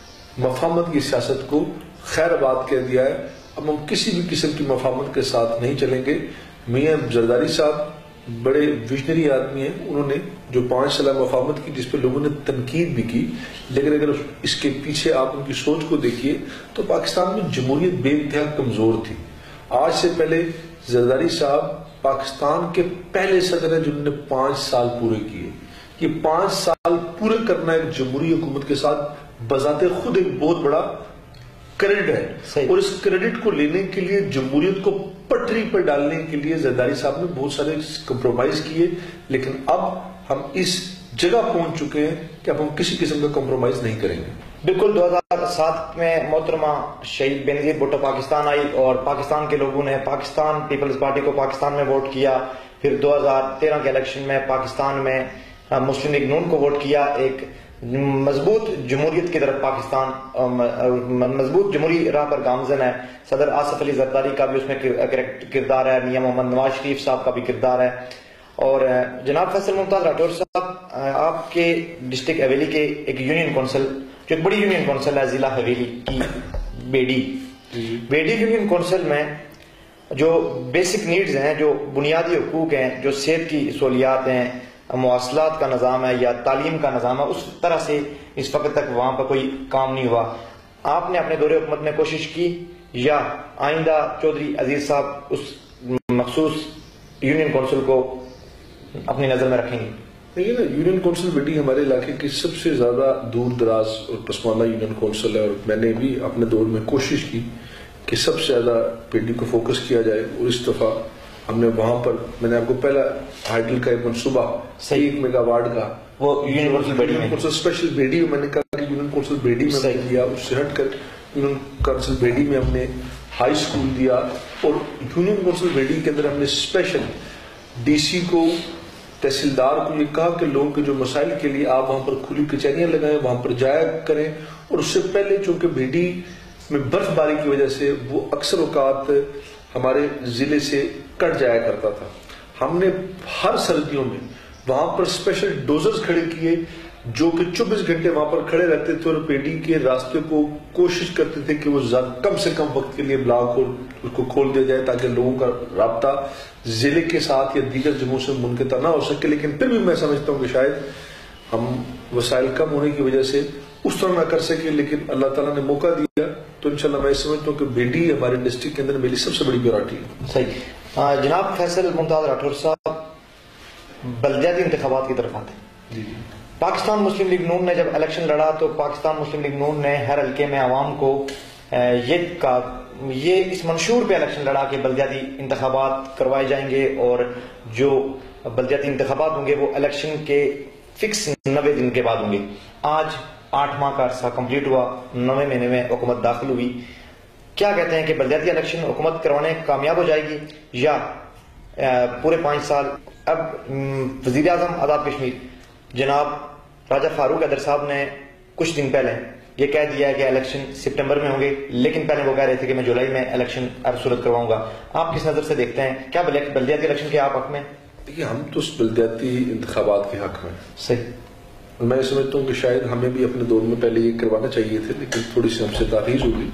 مفاہمت کی سیاست کو خیر آباد کہہ دیا ہے، اب ہم کسی بھی قسم کی مفاہمت کے ساتھ نہیں چلیں گے. میاں زرداری صاحب بڑے ویژنری آدمی ہیں، انہوں نے جو پانچ سالہ مفاہمت کی جس پہ لوگوں نے تنقید بھی کی، لیکن اگر اس کے پیچھے آپ ان کی سوچ کو دیکھیے تو پاکستان میں جمہوریت بے انتہا کمزور تھی. آج سے پہلے زرداری صاحب پاکستان کے پہلے صدر ہیں جنہوں نے پانچ سال پورے کیے. یہ پانچ سال پورے کرنا ایک جمہوری حکومت کے ساتھ بذات خود ایک بہت بڑا کریڈٹ ہے، اور اس کریڈٹ کو لینے کے لیے، جمہوریت کو پٹری پر ڈالنے کے لیے زرداری صاحب نے بہت سارے کمپرومائز کیے، لیکن اب ہم اس جگہ پہنچ چکے ہیں کہ اب ہم کسی قسم کا کمپرومائز نہیں کریں گے. بالکل. دو ہزار سات میں محترمہ شہید بینظیر بھٹو پاکستان آئی اور پاکستان کے لوگوں نے پاکستان پیپلز پارٹی کو پاکستان میں ووٹ کیا. پھر دو ہزار تیرہ کے الیکشن میں پاکستان میں مسلم لیگ نون کو ووٹ کیا. ایک مضبوط جمہوریت کی طرف پاکستان مضبوط جمہوری راہ پر گامزن ہے. صدر آصف علی زرداری کا بھی اس میں کردار ہے، میاں محمد نواز شریف صاحب کا بھی کردار ہے. اور جناب فیصل ممتاز راٹھور صاحب، آپ کے ڈسٹرکٹ حویلی کے ایک یونین کونسل، جو ایک بڑی یونین کونسل ہے ضلع حویلی کی، بیڈی بیڈی یونین کونسل میں جو بیسک نیڈز ہیں، جو بنیادی حقوق ہیں، جو صحت کی سہولیات ہیں، مواصلات کا نظام ہے یا تعلیم کا نظام ہے، اس طرح سے اس وقت تک وہاں پر کوئی کام نہیں ہوا. آپ نے اپنے دور حکومت میں کوشش کی یا آئندہ چودھری عزیز صاحب اس مخصوص یونین کونسل کو اپنی نظر میں رکھیں گے؟ دیکھیے نا، یونین کونسل بیڈی ہمارے علاقے کی سب سے زیادہ دور دراز اور پسماندہ یونین کونسل ہے، اور میں نے بھی اپنے دور میں کوشش کی کہ سب سے زیادہ بیڈی کو فوکس کیا جائے. اور اس دفعہ ہم نے وہاں پر، میں نے آپ کو پہلا ہائیڈل کا ایک منصوبہ ایک میگا واٹ کا وہ یونین کونسل بیڈی میں اسپیشل بیڈی میں نے کہا کہ یونین کونسل بیڈی میں دیا. اس سے ہٹ کر یونین کونسل بیڈی میں ہم نے ہائی اسکول دیا، اور یونین کونسل بیڈی کے اندر ہم نے اسپیشل ڈی سی کو، تحصیلدار کو یہ کہا کہ لوگوں کے جو مسائل کے لیے آپ وہاں پر کھلی کچہریاں لگائیں، وہاں پر جایا کریں. اور اس سے پہلے چونکہ بیڈی میں برف باری کی وجہ سے وہ اکثر اوقات ہمارے ضلع سے کٹ جایا کرتا تھا، ہم نے ہر سردیوں میں وہاں پر اسپیشل ڈوزرز کھڑے کیے جو کہ چوبیس گھنٹے وہاں پر کھڑے رہتے تھے اور پیڈی کے راستے کو کوشش کرتے تھے کہ وہ کم سے کم وقت کے لیے بلاک ہو، اس کو کھول دیا جائے تاکہ لوگوں کا رابطہ ضلع کے ساتھ یا دیگر جموں سے منقطع نہ ہو سکے. لیکن پھر بھی میں سمجھتا ہوں کہ شاید ہم وسائل کم ہونے کی وجہ سے اس طرح نہ کر سکے، لیکن اللہ تعالیٰ نے موقع دیا تو انشاءاللہ میں سمجھتا ہوں کہ بیڈی ہمارے ڈسٹرکٹ کے اندر میری سب سے بڑی پریورٹی ہے. صحیح. جناب فیصل ممتاز راٹھور صاحب، بلدیاتی انتخابات کی طرف آتے ہیں. جی پاکستان مسلم لیگ نون نے جب الیکشن لڑا تو پاکستان مسلم لیگ نون نے ہر حلقے میں عوام کو یہ کہا، یہ اس منشور پہ الیکشن لڑا کہ بلدیاتی انتخابات کروائے جائیں گے اور جو بلدیاتی انتخابات ہوں گے وہ الیکشن کے فکس نوے دن کے بعد ہوں گے. آج آٹھ ماہ کا عرصہ کمپلیٹ ہوا، نوے مہینے میں حکومت داخل ہوئی. کیا کہتے ہیں کہ بلدیاتی الیکشن حکومت کروانے کامیاب ہو جائے گی یا پورے پانچ سال؟ اب وزیر اعظم آزاد کشمیر جناب راجہ فاروق حیدر صاحب نے کچھ دن پہلے یہ کہہ دیا ہے کہ الیکشن سپٹمبر میں ہوں گے، لیکن پہلے وہ کہہ رہے تھے کہ میں جولائی میں الیکشن ہر صورت کرواؤں گا. آپ کس نظر سے دیکھتے ہیں؟ کیا بلدیاتی الیکشن کے آپ حق میں؟ دیکھیے، ہم تو اس بلدیاتی انتخابات کے حق میں. صحیح. میں سمجھتا ہوں کہ شاید ہمیں بھی اپنے دور میں پہلے یہ کروانا چاہیے تھے، لیکن تھوڑی سی ہم سے تاخیر ہوگی.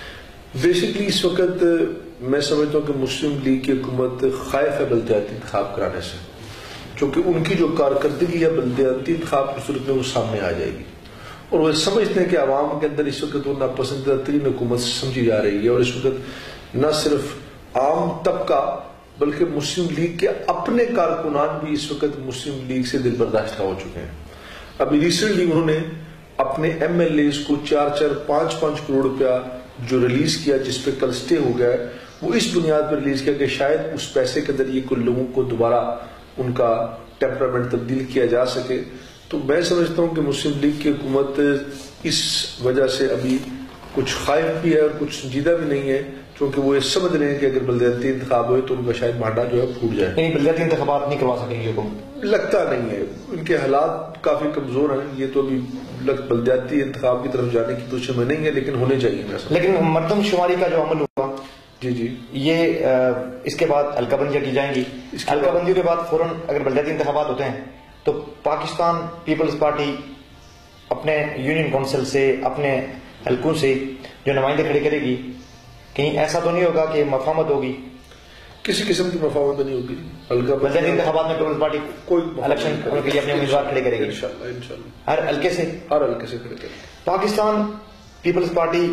بیسکلی اس وقت میں سمجھتا ہوں کہ مسلم لیگ کی حکومت خائف ہے بلدیاتی انتخاب کرانے سے، چونکہ ان کی جو کارکردگی ہے بلدیاتی انتخاب کی صورت میں وہ سامنے آ جائے گی، اور وہ سمجھتے ہیں کہ عوام کے اندر اس وقت وہ ناپسندیدہ ترین حکومت سمجھی جا رہی ہے، اور اس وقت نہ صرف عام طبقہ بلکہ مسلم لیگ کے اپنے کارکنان بھی اس وقت مسلم لیگ سے دل برداشتہ ہو چکے ہیں۔ ابھی ریسنٹلی انہوں نے اپنے ایم ایل ایز کو چار چار پانچ پانچ کروڑ روپیہ جو ریلیز کیا، جس پہ کل سٹے ہو گیا ہے، وہ اس بنیاد پر ریلیز کیا کہ شاید اس پیسے کے ذریعے کچھ لوگوں کو دوبارہ ان کا ٹیمپرامنٹ تبدیل کیا جا سکے۔ تو میں سمجھتا ہوں کہ مسلم لیگ کی حکومت اس وجہ سے ابھی کچھ خائف بھی ہے اور کچھ سنجیدہ بھی نہیں ہے، کیونکہ وہ یہ سمجھ رہے ہیں کہ اگر بلدیاتی انتخاب ہوئے تو ان کا شاید مانڈا جو ہے پھوٹ جائے۔ یعنی بلدیاتی انتخابات نہیں کروا سکے گی حکومت؟ لگتا نہیں ہے، ان کے حالات کافی کمزور ہیں، یہ تو ابھی بلدیاتی انتخاب کی طرف جانے کی کوشش میں نہیں ہے، لیکن ہونے چاہیے۔ لیکن مردم شماری کا جو عمل ہوا جی جی یہ اس کے بعد حلقہ بندیاں کی جائیں گی، حلقہ بندیوں کے بعد فوراً اگر بلدیاتی انتخابات ہوتے ہیں تو پاکستان پیپلز پارٹی اپنے یونین کونسل سے، اپنے حلقوں سے جو نمائندے کھڑے کرے گی، کہیں ایسا تو نہیں ہوگا کہ مفاہمت ہوگی؟ کسی قسم کی مفاہمت نہیں ہوگی۔ حلقہ بلدیاتی انتخابات میں پیپلز پارٹی کوئی الیکشن کے لیے اپنے امیدوار کھڑے کرے گی انشاءاللہ انشاءاللہ ہر حلقے سے ہر حلقے سے کھڑے کرے گی۔ پاکستان پیپلز پارٹی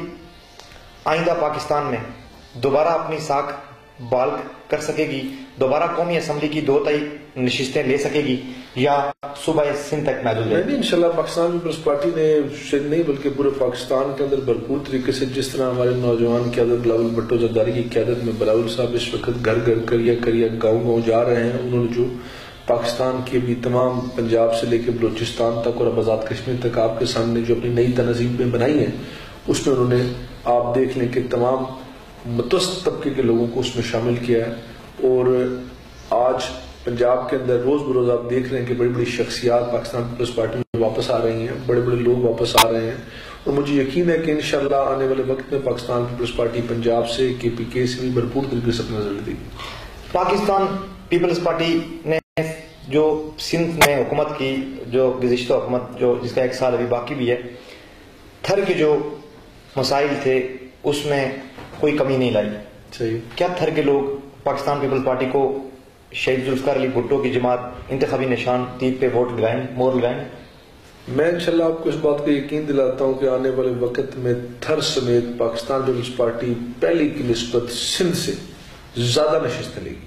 آئندہ پاکستان میں دوبارہ اپنی ساکھ بال کر سکے گی، دوبارہ قومی اسمبلی کی دو تئی نشستیں لے سکے گی، یا صوبہ سندھ تک محدود رہے گی؟ انشاءاللہ پاکستان پیپلز پارٹی نے سندھ نہیں بلکہ پورے پاکستان کے اندر بھرپور طریقے سے، جس طرح ہمارے نوجوان قیادت بلاول بھٹو زرداری کی قیادت میں بلاول صاحب اس وقت گھر گھر کریا کریا گاؤں گاؤں جا رہے ہیں، انہوں نے جو پاکستان کی ابھی تمام پنجاب سے لے کے بلوچستان تک اور آزاد کشمیر تک آپ کے سامنے جو اپنی نئی تنظیمیں بنائی ہیں، اس میں انہوں نے آپ دیکھ لیں کہ تمام متوسط طبقے کے لوگوں کو اس میں شامل کیا ہے، اور آج پنجاب کے اندر روز بروز آپ دیکھ رہے ہیں کہ بڑی بڑی شخصیات پاکستان پیپلز پارٹی میں واپس آ رہی ہیں، بڑے بڑے لوگ واپس آ رہے ہیں، اور مجھے یقین ہے کہ انشاءاللہ آنے والے وقت میں پاکستان پیپلز پارٹی پنجاب سے، کے پی کے سے بھی بھرپور طریقے سے اپنا نظر دے گی۔ پاکستان پیپلز پارٹی نے جو سندھ میں حکومت کی، جو گزشتہ حکومت جو جس کا ایک سال ابھی باقی بھی ہے، تھر کے جو مسائل تھے اس میں کوئی کمی نہیں لائی۔ صحیح۔ کیا تھر کے لوگ پاکستان پیپلز پارٹی کو شہید ذوالفقار علی بھٹو کی جماعت انتخابی نشان تیت پہ ووٹ لگائیں، مور لگائیں؟ میں انشاءاللہ آپ کو اس بات کا یقین دلاتا ہوں کہ آنے والے وقت میں تھر سمیت پاکستان پیپلز پارٹی پہلی کی نسبت سندھ سے زیادہ نشستیں لے گی۔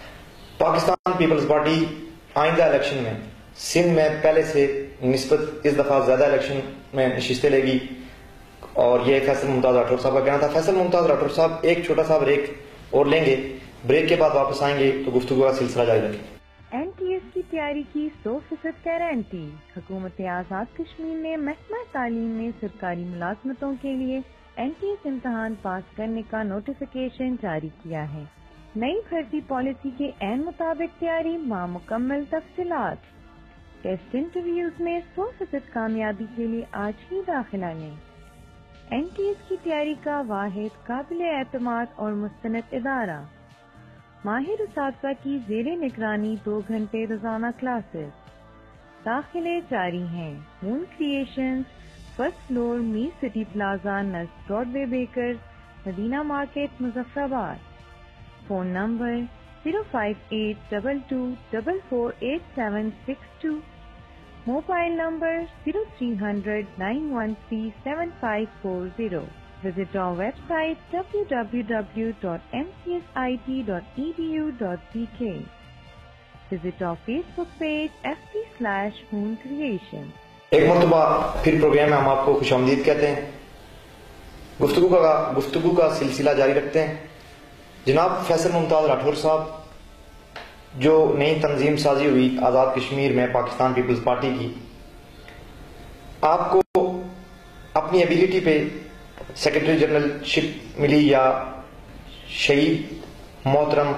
پاکستان پیپلز پارٹی آئندہ الیکشن میں سندھ میں پہلے سے نسبت اس دفعہ زیادہ الیکشن میں نشستیں لے گی، اور یہ فیصل ممتاز راٹھور صاحب کا کہنا تھا۔ فیصل ممتاز راٹھور صاحب ایک چھوٹا سا بریک اور لیں گے، بریک کے بعد واپس آئیں گے تو گفتگو کا سلسلہ جاری رکھیں۔ این ٹی ایس کی تیاری کی سو فیصد گارنٹی۔ حکومت آزاد کشمیر نے محکمہ تعلیم میں سرکاری ملازمتوں کے لیے این ٹی ایس امتحان پاس کرنے کا نوٹیفیکیشن جاری کیا ہے۔ نئی بھرتی پالیسی کے عین مطابق تیاری مع مکمل تفصیلات۔ ٹیسٹ انٹرویوز میں سو فیصد کامیابی کے لیے آج ہی داخلہ لیں۔ این ٹی ایس کی تیاری کا واحد قابل اعتماد اور مستند ادارہ۔ ماہر اساتذہ کی زیر نگرانی دو گھنٹے روزانہ کلاسز۔ داخلے جاری ہیں۔ Moon creations, first floor, Mir city plaza, نزد Broadway bakers, Madina market, Muzaffarabad. Phone number zero five eight double two double four eight seven six two, mobile number zero three hundred nine one three seven five four zero. Visit our website w w w dot m c s i t dot e d u dot p k. Visit our Facebook page f p slash moon creation. ایک مرتبہ پھر programme میں ہم آپ کو خوش آمدید کہتے ہیں، گفتگو کا گفتگو کا سلسلہ جاری رکھتے ہیں۔ جناب فیصل ممتاز راٹھور صاحب، جو نئی تنظیم سازی ہوئی آزاد کشمیر میں پاکستان پیپلز پارٹی کی، آپ کو اپنی ایبیلٹی پہ سیکرٹری جنرل شپ ملی یا شہید محترم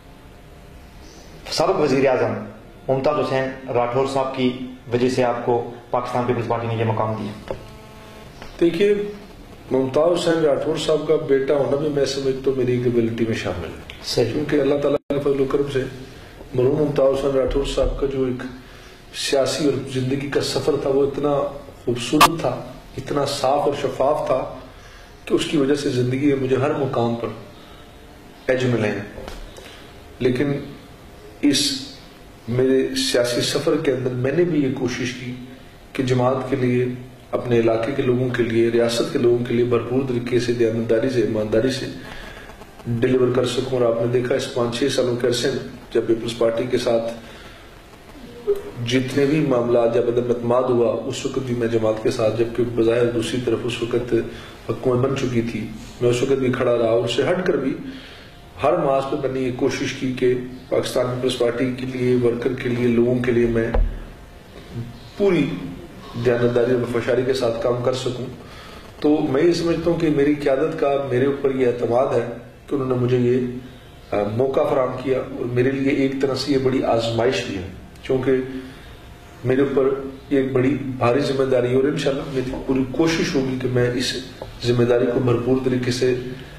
سابق وزیر اعظم ممتاز حسین راٹھور صاحب کی وجہ سے آپ کو پاکستان پیپلز پارٹی نے یہ مقام دیا؟ دیکھیے، ممتاز حسین راٹھور صاحب کا بیٹا ہونا بھی میں سمجھتا ہوں میری ایبلٹی میں شامل ہے، کیونکہ اللہ تعالیٰ کے فضل و کرم سے مرحوم ممتاز حسین راٹھور صاحب کا جو ایک سیاسی اور زندگی کا سفر تھا وہ اتنا خوبصورت تھا، اتنا صاف اور شفاف تھا کہ اس کی وجہ سے زندگی میں مجھے ہر مقام پر ایج ملے ہیں۔ لیکن اس میرے سیاسی سفر کے اندر میں نے بھی یہ کوشش کی کہ جماعت کے لیے، اپنے علاقے کے لوگوں کے لیے، ریاست کے لوگوں کے لیے بھرپور طریقے سے، دیانتداری سے، ایمانداری سے ڈیلیور کر سکوں. اور آپ نے دیکھا اس پانچ چھ سالوں کے عرصے میں جب پیپلز پارٹی کے ساتھ جتنے بھی معاملات جب عدم اعتماد ہوا، اس وقت بھی میں جماعت کے ساتھ، جبکہ بظاہر دوسری طرف اس وقت حکومت بن چکی تھی، میں اس وقت بھی کھڑا رہا. اور اس سے ہٹ کر بھی ہر ماس پہ میں نے یہ کوشش کی کہ پاکستان پیپلز پارٹی کے لیے، ورکر کے لیے، لوگوں کے لیے میں پوری دیانتداری اور وفاداری کے ساتھ کام کر سکوں. تو میں یہ سمجھتا ہوں کہ میری قیادت کا میرے اوپر یہ اعتماد ہے کہ انہوں نے مجھے یہ موقع فراہم کیا، اور میرے لیے ایک طرح سے یہ بڑی آزمائش بھی ہے، چونکہ میرے اوپر یہ ایک بڑی بھاری ذمہ داری ہے. اور انشاءاللہ میری پوری کوشش ہوگی کہ میں اس ذمہ داری کو بھرپور طریقے سے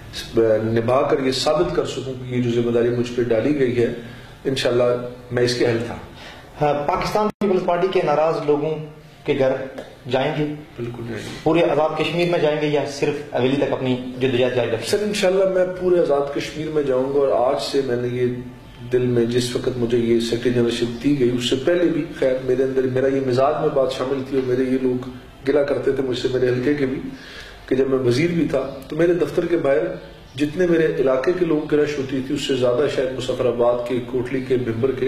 نبھا کر یہ ثابت کر سکوں کہ یہ جو ذمہ داری مجھ پہ ڈالی گئی ہے انشاءاللہ میں اس کے اہل تھا. پاکستان پیپلز پارٹی کے ناراض لوگوں کے گھر جائیں گے؟ بالکل جائیں گے. پورے آزاد کشمیر میں جائیں گے یا صرف حویلی تک اپنی جدوجہد جاری رکھیں گے؟ سر انشاءاللہ میں پورے آزاد کشمیر میں جاؤں گا. اور آج سے میں نے یہ دل میں، جس وقت مجھے یہ سیکرٹری جنرلشپ دی گئی اس سے پہلے بھی خیر میرے اندر میرا یہ مزاج میں بات شامل تھی، اور میرے یہ لوگ گلا کرتے تھے مجھ سے، میرے حلقے کے بھی، کہ جب میں وزیر بھی تھا تو میرے دفتر کے باہر جتنے میرے علاقے کے لوگوں کی رش ہوتی تھی اس سے زیادہ شاید مظفر آباد کے، کوٹلی کے، ممبر کے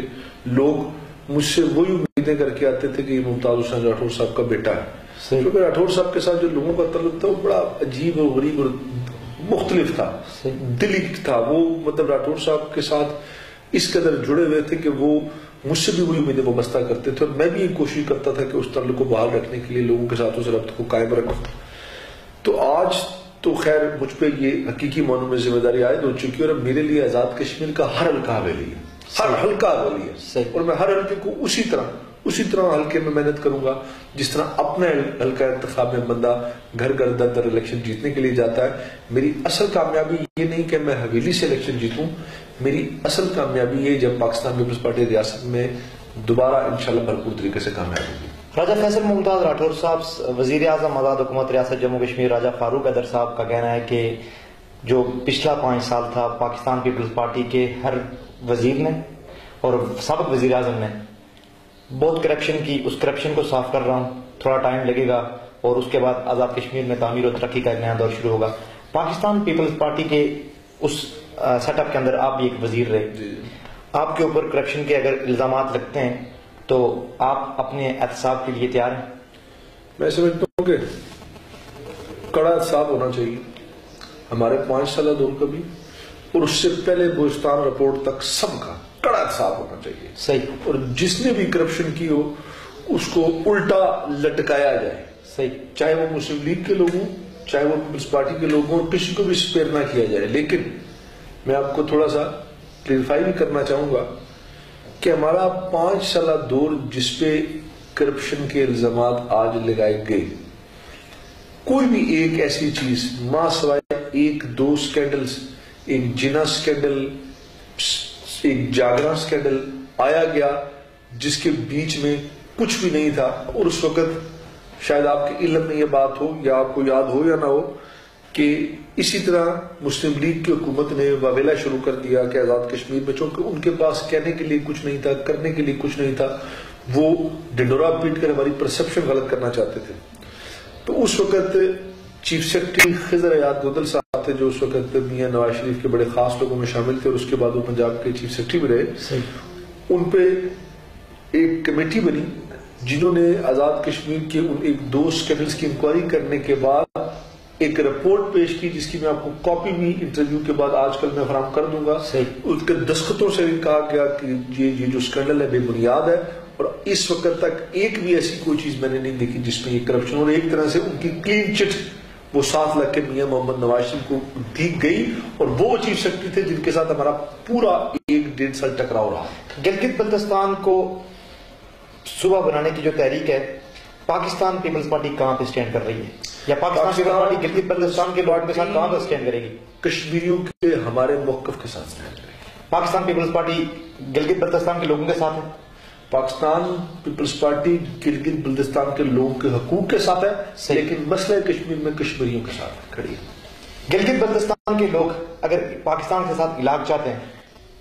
لوگ مجھ سے وہی امیدیں کر کے آتے تھے کہ یہ ممتاز حسین راٹھور صاحب کا بیٹا ہے. کیونکہ راٹھور صاحب کے ساتھ جو لوگوں کا تعلق تھا وہ بڑا عجیب اور غریب اور مختلف تھا، دلی تھا. وہ مطلب راٹھور صاحب کے ساتھ اس قدر جڑے ہوئے تھے کہ وہ مجھ سے بھی وہی امیدیں وابستہ کرتے تھے، اور میں بھی یہ کوشش کرتا تھا کہ اس تعلق کو بحال رکھنے کے لیے لوگوں کے ساتھ اس ربط کو قائم رکھوں. تو آج تو خیر مجھ پہ یہ حقیقی معنوں میں ذمہ داری عائد ہو چکی ہے، اور میرے لیے آزاد کشمیر کا ہر حلقہ حویلی ہے، ہر حلقہ حویلی ہے. اور میں ہر حلقے کو اسی طرح اسی طرح حلقے میں محنت کروں گا جس طرح اپنے حلقہ انتخاب میں بندہ گھر گھر در در الیکشن جیتنے کے لیے جاتا ہے. میری اصل کامیابی یہ نہیں کہ میں حویلی سے الیکشن جیتوں، میری اصل کامیابی یہ جب پاکستان پیپلز پارٹی ریاست میں دوبارہ انشاءاللہ بھرپور طریقے سے کامیاب ہوگی. راجہ فیصل ممتاز راٹھور صاحب، وزیر اعظم آزاد حکومت ریاست جموں کشمیر راجہ فاروق حیدر صاحب کا کہنا ہے کہ جو پچھلا پانچ سال تھا پاکستان پیپلز پارٹی کے ہر وزیر نے اور سابق وزیر اعظم نے بہت کرپشن کی، اس کرپشن کو صاف کر رہا ہوں، تھوڑا ٹائم لگے گا اور اس کے بعد آزاد کشمیر میں تعمیر و ترقی کا ایک نیا دور شروع ہوگا. پاکستان پیپلز پارٹی کے اس سیٹ اپ کے اندر آپ بھی ایک وزیر رہے، آپ کے اوپر کرپشن کے اگر الزامات لگتے ہیں تو آپ اپنے احتساب کے لیے تیار ہیں؟ میں سمجھتا ہوں کہ کڑا احتساب ہونا چاہیے ہمارے پانچ سالہ دور کا بھی، اور اس سے پہلے بلوچستان رپورٹ تک سب کا کڑا احتساب ہونا چاہیے. صحیح. اور جس نے بھی کرپشن کی ہو اس کو الٹا لٹکایا جائے. صحیح. چاہے وہ مسلم لیگ کے لوگ ہوں، چاہے وہ پیپلز پارٹی کے لوگ ہوں، کسی کو بھی سپیئر نہ کیا جائے. لیکن میں آپ کو تھوڑا سا کلیریفائی بھی کرنا چاہوں گا کہ ہمارا پانچ سالہ دور جس پہ کرپشن کے الزامات آج لگائے گئے، کوئی بھی ایک ایسی چیز ماں سوائے ایک دو سکینڈلز، ایک جنا سکینڈل، ایک جاگرا سکینڈل آیا گیا جس کے بیچ میں کچھ بھی نہیں تھا. اور اس وقت شاید آپ کے علم میں یہ بات ہو یا آپ کو یاد ہو یا نہ ہو کہ اسی طرح مسلم لیگ کی حکومت نے واویلا شروع کر دیا کہ آزاد کشمیر میں، چونکہ ان کے پاس کہنے کے لیے کچھ نہیں تھا، کرنے کے لیے کچھ نہیں تھا، وہ ڈنڈورا پیٹ کر ہماری پرسپشن غلط کرنا چاہتے تھے. تو اس وقت چیف سیکرٹری خضر ایاد گودل صاحب تھے جو اس وقت میاں نواز شریف کے بڑے خاص لوگوں میں شامل تھے، اور اس کے بعد وہ پنجاب کے چیف سیکرٹری بھی رہے. ان پہ ایک کمیٹی بنی جنہوں نے آزاد کشمیر کے ان ایک دو اسکینڈلز کی انکوائری کرنے کے بعد ایک رپورٹ پیش کی جس کی میں آپ کو کاپی بھی انٹرویو کے بعد آج کل میں فراہم کر دوں گا. اس کے دستخطوں سے کہا گیا کہ یہ جو اسکینڈل ہے بے بنیاد ہے، اور اس وقت تک ایک بھی ایسی کوئی چیز میں نے نہیں دیکھی جس میں یہ کرپشن، اور ایک طرح سے ان کی کلین چٹ وہ ساتھ لگ کے میاں محمد نواز شریف کو دی گئی، اور وہ چیف سیکرٹری تھے جن کے ساتھ ہمارا پورا ایک ڈیڑھ سال ٹکراؤ رہا. گلگت بلتستان کو صوبہ بنانے کی جو تحریک ہے، پاکستان پیپلز پارٹی کہاں پہ سٹینڈ کر رہی ہے، یا پاکستان پیپلز پارٹی گلگت بلتستان کے لوگوں کے ساتھ کہاں پہ سٹینڈ کرے گی؟ کشمیریوں کے ہمارے موقف کے ساتھ سٹینڈ کرے گی. پاکستان پیپلز پارٹی گلگت بلتستان کے لوگوں کے ساتھ ہے. پاکستان پیپلز پارٹی گلگت بلتستان کے لوگوں کے حقوق کے ساتھ ہے، لیکن مسئلہ کشمیر میں کشمیریوں کے ساتھ کھڑی ہے. گلگت بلتستان کے لوگ اگر پاکستان کے ساتھ علاج چاہتے ہیں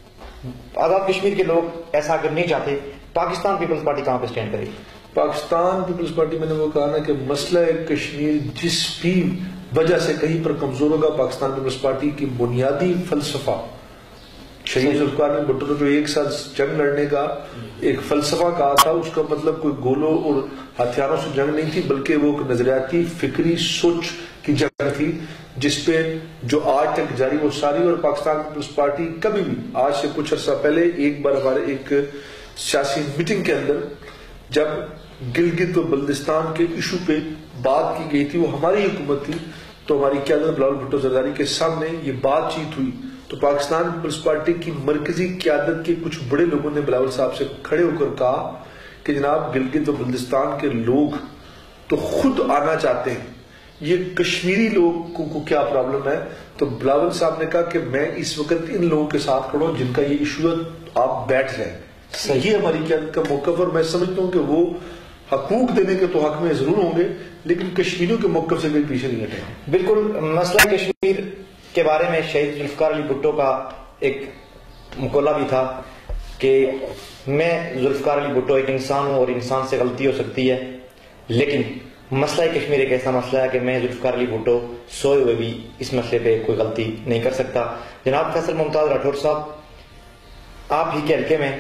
آزاد کشمیر کے لوگ ایسا اگر نہیں چاہتے، پاکستان پیپلز پارٹی کہاں پہ سٹینڈ کرے گی؟ پاکستان پیپلز پارٹی میں نے وہ کہا نا کہ مسئلہ کشمیر جس بھی وجہ سے کہیں پر کمزور ہوگا، پاکستان پیپلز پارٹی کی بنیادی فلسفہ، شہید ذوالفقار علی بھٹو نے جو ایک ساتھ جنگ لڑنے کا ایک فلسفہ کہا تھا، اس کا مطلب کوئی گولوں اور ہتھیاروں سے جنگ نہیں تھی، بلکہ وہ ایک نظریاتی فکری سوچ کی جنگ تھی، جس پہ جو آج تک جاری وہ ساری. اور پاکستان پیپلز پارٹی کبھی بھی، آج سے کچھ عرصہ پہلے ایک بار ہمارے ایک سیاسی میٹنگ کے اندر جب گلگت و بلتستان کے ایشو پہ بات کی گئی تھی، وہ ہماری حکومت تھی، تو ہماری قیادت بلاول بھٹو زرداری کے سامنے یہ بات چیت ہوئی، تو پاکستان پیپلز پارٹی کی مرکزی قیادت کے کچھ بڑے لوگوں نے بلاول صاحب سے کھڑے ہو کر کہا کہ جناب گلگت و بلتستان کے لوگ تو خود آنا چاہتے ہیں، یہ کشمیری لوگوں کو کیا پرابلم ہے؟ تو بلاول صاحب نے کہا کہ میں اس وقت ان لوگوں کے ساتھ کھڑا ہوں جن کا یہ ایشو ہے، آپ بیٹھ جائیں. یہ ہماری قیادت کا موقف، اور میں سمجھتا ہوں کہ وہ حقوق دینے کے تو حق میں ضرور ہوں گے، لیکن کشمیریوں کے موقف سے کوئی پیچھے نہیں ہٹیں گے. بالکل. مسئلہ کشمیر کے بارے میں شہید ذوالفقار علی بھٹو کا ایک مقولہ بھی تھا کہ میں ذوالفقار علی بھٹو ایک انسان ہوں اور انسان سے غلطی ہو سکتی ہے، لیکن مسئلہ کشمیر ایک ایسا مسئلہ ہے کہ میں ذوالفقار علی بھٹو سوئے ہوئے بھی اس مسئلے پہ کوئی غلطی نہیں کر سکتا. جناب فیصل ممتاز راٹھور صاحب، آپ ہی کے حلقے میں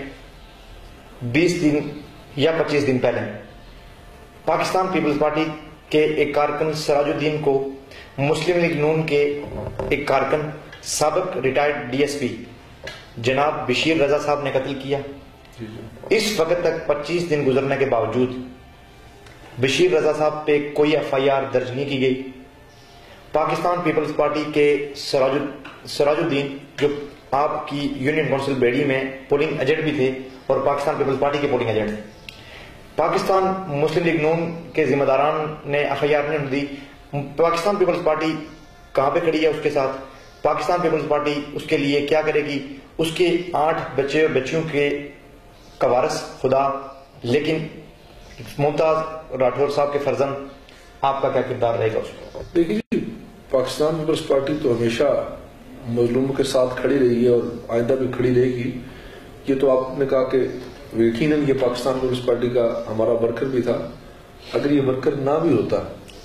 بیس دن یا پچیس دن پہلے پاکستان پیپلز پارٹی کے ایک کارکن سراج الدین کو مسلم لیگ نون کے ایک کارکن سابق ریٹائرڈ ڈی ایس پی جناب بشیر رضا صاحب نے قتل کیا. اس وقت تک پچیس دن گزرنے کے باوجود بشیر رضا صاحب پہ کوئی ایف آئی آر درج نہیں کی گئی. پاکستان پیپلز پارٹی کے سراج سراج الدین جو آپ کی یونین کونسل بیڑی میں پولنگ ایجنٹ بھی تھے اور پاکستان پیپلز پارٹی کے پولنگ ایجنٹ تھے، پاکستان مسلم لیگ نون کے ذمہ داران نے ایف آئی آر نہیں دی. پاکستان پیپلز پارٹی کہاں پہ کھڑی ہے اس کے ساتھ؟ پاکستان پیپلز پارٹی اس کے لیے کیا کرے گی؟ اس کے آٹھ بچے اور بچیوں کے کا وارث خدا، لیکن ممتاز راٹھور صاحب کے فرزند، آپ کا کیا کردار رہے گا اس میں؟ دیکھیے جی، پاکستان پیپلز پارٹی تو ہمیشہ مظلوموں کے ساتھ کھڑی رہی ہے اور آئندہ بھی کھڑی رہے گی. یہ تو آپ نے کہا کہ یقیناً یہ پاکستان پیپلز پارٹی کا ہمارا ورکر بھی تھا. اگر یہ ورکر نہ بھی ہوتا،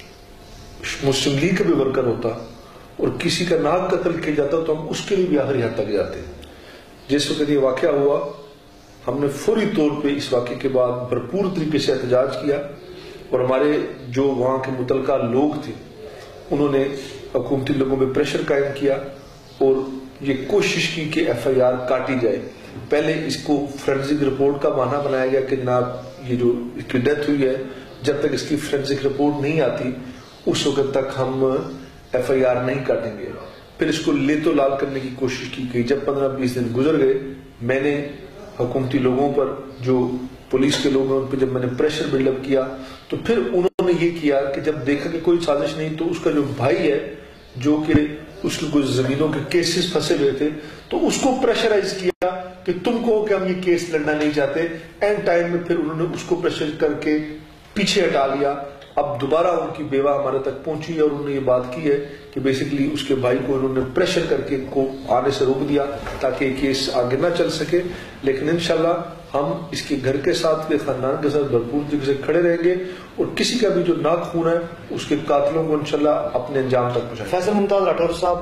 مسلم لیگ کا بھی ورکر ہوتا اور کسی کا ناک قتل کیا جاتا تو ہم اس کے لیے بھی آخری حد تک جاتے. جس وقت یہ واقعہ ہوا، ہم نے فوری طور پہ اس واقعے کے بعد بھرپور طریقے سے احتجاج کیا، اور ہمارے جو وہاں کے متعلقہ لوگ تھے انہوں نے حکومتی لوگوں پہ پریشر قائم کیا اور یہ کوشش کی کہ ایف آئی آر کاٹی جائے. پہلے اس کو فورینسک رپورٹ کا بہانہ بنایا گیا کہ جناب یہ جو اس کی ڈیتھ ہوئی ہے، جب تک اس کی فورینسک رپورٹ نہیں آتی اس وقت تک ہم ایف آئی آر نہیں کاٹیں گے. پھر اس کو لے تو لال کرنے کی کوشش کی گئی. جب پندرہ بیس دن گزر گئے، میں نے حکومتی لوگوں پر، جو پولیس کے لوگ ہیں ان پہ جب میں نے پریشر بلڈ اپ کیا، تو پھر انہوں نے یہ کیا کہ جب دیکھا کہ کوئی سازش نہیں، تو اس کا جو بھائی ہے جو کہ اس کے کچھ زمینوں کے کیسز پھنسے ہوئے تھے، تو اس کو پریشرائز کیا کہ تم کو کہ ہم یہ کیس لڑنا نہیں چاہتے. اینڈ ٹائم میں پھر انہوں نے اس کو پریشر کر کے پیچھے ہٹا لیا. اب دوبارہ ان کی بیوہ ہمارے تک پہنچی ہے اور انہوں نے یہ بات کی ہے کہ بیسیکلی اس کے بھائی کو انہوں نے پریشر کر کے کو آنے سے روک دیا تاکہ یہ کیس آگے نہ چل سکے. لیکن انشاءاللہ ہم اس کے گھر کے ساتھ، کے خاندان کے ساتھ بھرپور طریقے سے کھڑے رہیں گے اور کسی کا بھی جو ناک خون ہے اس کے قاتلوں کو انشاءاللہ اپنے انجام تک پہنچائیں. فیصل ممتاز راٹھور صاحب،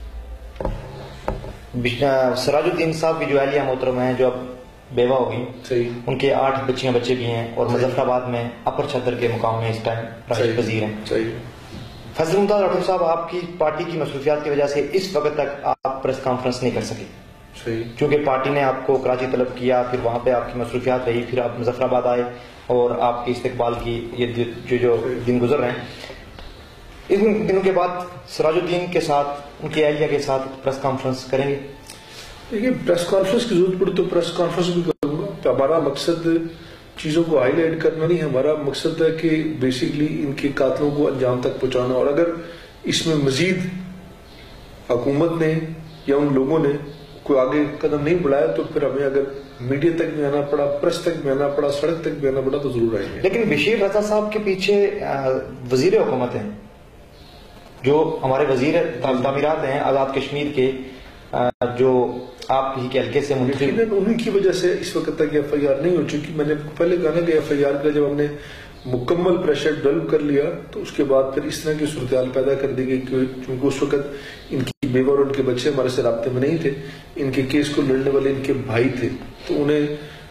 سراج الدین صاحب کی جو اہلیہ محترمہ ہیں جو اب بیوہ ہوگی، صحیح، ان کے آٹھ بچیاں بچے بھی ہیں اور مظفر آباد میں اپر چھتر کے مقام میں اس ٹائم راشد وزیر ہیں. صحیح. فیصل ممتاز راٹھور صاحب، آپ کی پارٹی کی مصروفیات کی وجہ سے اس وقت تک آپ پریس کانفرنس نہیں کر سکے، صحیح، کیونکہ پارٹی نے آپ کو کراچی طلب کیا، پھر وہاں پہ آپ کی مصروفیات رہی، پھر آپ مظفر آباد آئے اور آپ کے استقبال کی یہ جو جو دن گزر رہے ہیں. ان دنوں کے بعد سراج الدین کے ساتھ، ان کی اہلیہ کے ساتھ پریس کانفرنس کریں گے؟ دیکھیے، پریس کانفرنس کی ضرورت پڑی تو پریس کانفرنس بھی کروں گا. تو ہمارا مقصد چیزوں کو ہائی لائٹ کرنا نہیں، ہمارا مقصد ہے کہ بیسیکلی ان کے قاتلوں کو انجام تک پہنچانا. اور اگر اس میں مزید حکومت نے یا ان لوگوں نے کوئی آگے قدم نہیں بڑھایا تو پھر ہمیں اگر میڈیا تک بھی آنا پڑا، پریس تک بھی آنا پڑا، سڑک تک بھی آنا پڑا تو ضرور آئیں گے. لیکن بشیر رضا صاحب کے پیچھے وزیر حکومت ہیں، جو ہمارے وزیر تعمیرات ہیں آزاد کشمیر کے، جو آپ ہی کے حلقے سے منتخب. انہیں کی وجہ سے اس وقت تک ایف آئی آر نہیں ہو چکی. میں نے پہلے کہا نا کہ ایف آئی آر کا جب ہم نے مکمل پریشر ڈیولپ کر لیا تو اس کے بعد پھر اس طرح کی صورتحال پیدا کر دی گئی کیونکہ اس وقت ان کی بیوہ اور ان کے بچے ہمارے سے رابطے میں نہیں تھے. ان کے کیس کو لڑنے والے ان کے بھائی تھے, تو انہیں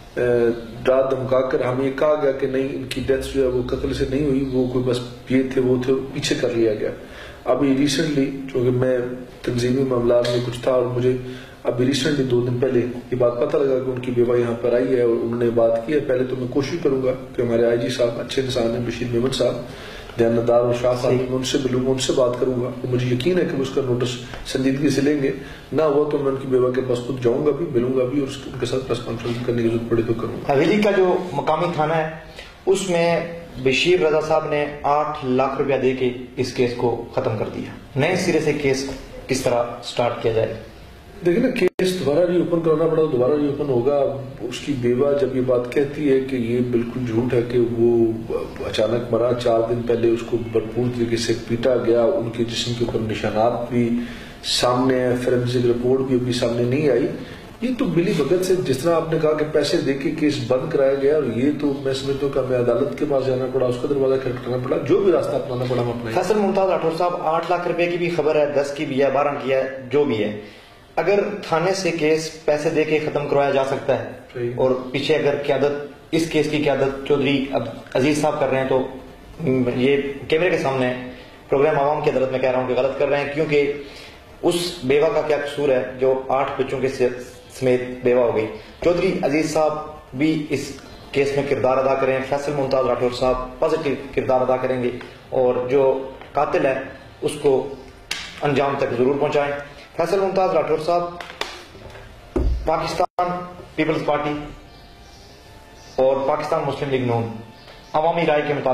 ڈرا دھمکا کر ہمیں یہ کہا گیا کہ نہیں, ان کی ڈیتھ جو ہے وہ قتل سے نہیں ہوئی, وہ کوئی بس یہ تھے وہ تھے, پیچھے کر لیا گیا. ابھی ریسنٹلی چونکہ میں تنظیمی معاملات میں کچھ تھا اور مجھے ابھی ریسنٹلی دو دن پہلے یہ بات پتہ لگا کہ ان کی بیوہ یہاں پر آئی ہے اور انہوں نے بات کی ہے. پہلے تو میں کوشش کروں گا کہ ہمارے آئی جی صاحب اچھے انسان ہیں, بشیر میمن صاحب, دیانتدار اور شاہ صاحب, میں ان سے ملوں گا, ان سے بات کروں گا. مجھے یقین ہے کہ وہ اس کا نوٹس سنجیدگی سے لیں گے. نہ ہوا تو میں ان کی بیوہ کے پاس خود جاؤں گا بھی, ملوں گا بھی, اور ان کے ساتھ پریس کانفرنس کرنے کی ضرورت پڑے تو کروں گا. حویلی کا جو مقامی تھانہ ہے اس میں بشیر رضا صاحب نے آٹھ لاکھ روپیہ دے کے اس کیس کو ختم کر دیا. نئے سرے سے کیس کس طرح سٹارٹ کیا جائے؟ دیکھیں نا, کیس دوبارہ ری اوپن کرانا پڑا, دوبارہ ری اوپن ہوگا. اس کی بیوہ جب یہ بات کہتی ہے کہ یہ بالکل جھوٹ ہے کہ وہ اچانک مرا, چار دن پہلے اس کو بھرپور طریقے سے پیٹا گیا, ان کے جسم کے اوپر نشانات بھی سامنے ہیں, فورینسک رپورٹ بھی ابھی سامنے نہیں آئی. یہ تو ملی بھگت سے, جس طرح آپ نے کہا کہ پیسے دے کے کیس بند کرایا گیا, اور یہ تو میں سمجھتا ہوں کہ ہمیں عدالت کے پاس جانا پڑا, اس کا دروازہ کھٹکھٹانا پڑا, جو بھی راستہ اپنانا پڑا ہم اپنا. فیصل ممتاز راٹھور صاحب, آٹھ لاکھ روپے کی بھی خبر ہے, دس کی بھی ہے, بارہ کی ہے, جو بھی ہے, اگر تھانے سے کیس پیسے دے کے ختم کروایا جا سکتا ہے اور پیچھے اگر قیادت, اس کیس کی قیادت چودھری عزیز صاحب کر رہے ہیں, تو یہ کیمرے کے سامنے پروگرام عوام کی عدالت میں کہہ رہا ہوں کہ غلط کر رہے ہیں, کیونکہ اس بیوہ کا کیا قصور ہے جو آٹھ بچوں کے سمیت بیوہ ہو گئی. چودھری عزیز صاحب بھی اس کیس میں کردار ادا کریں, فیصل ممتاز راٹھور صاحب پازیٹیو کردار ادا کریں گے, اور جو قاتل ہے اس کو انجام تک ضرور پہنچائیں. فیصل ممتاز راٹھور صاحب, پاکستان پیپلز پارٹی اور پاکستان مسلم لیگ نون عوامی رائے کے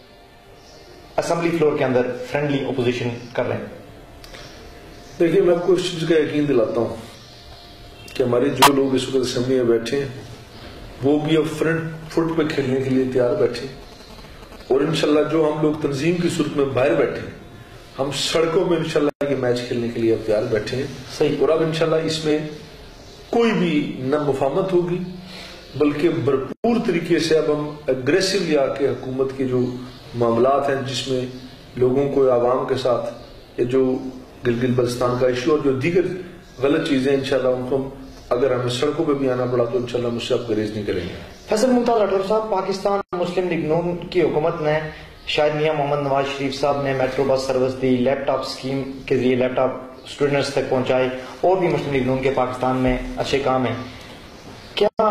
مطابق اسمبلی فلور کے اندر فرینڈلی اپوزیشن کر رہے ہیں. دیکھیے, میں آپ کو اس چیز کا یقین دلاتا ہوں کہ ہمارے جو لوگ اس وقت اسمبلی میں بیٹھے ہیں وہ بھی اب فرنٹ فٹ پہ کھیلنے کے لیے تیار بیٹھے, اور انشاءاللہ جو ہم لوگ تنظیم کی صورت میں باہر بیٹھے ہیں, ہم سڑکوں میں انشاءاللہ یہ میچ کھیلنے کے لیے اب تیار بیٹھے ہیں. صحیح. اور اب انشاءاللہ اس میں کوئی بھی نہ مفاہمت ہوگی, بلکہ بھرپور طریقے سے اب ہم اگریسولی آ کے حکومت کے جو معاملات ہیں جس میں لوگوں کو عوام کے ساتھ یہ جو گلگت بلتستان کا ایشو اور جو دیگر غلط چیزیں انشاءاللہ ان کو اگر ہمیں سڑکوں پہ بھی آنا پڑا تو انشاءاللہ مجھ سے آپ گریز نہیں کریں گے. فیصل ممتاز راٹھور صاحب, پاکستان مسلم لیگ نون کی حکومت نے شاید میاں محمد نواز شریف صاحب نے میٹرو بس سروس دی, لیپ ٹاپ اسکیم کے ذریعے لیپ ٹاپ اسٹوڈنٹس تک پہنچائے, اور بھی مسلم لیگ نون کے پاکستان میں اچھے کام ہیں. کیا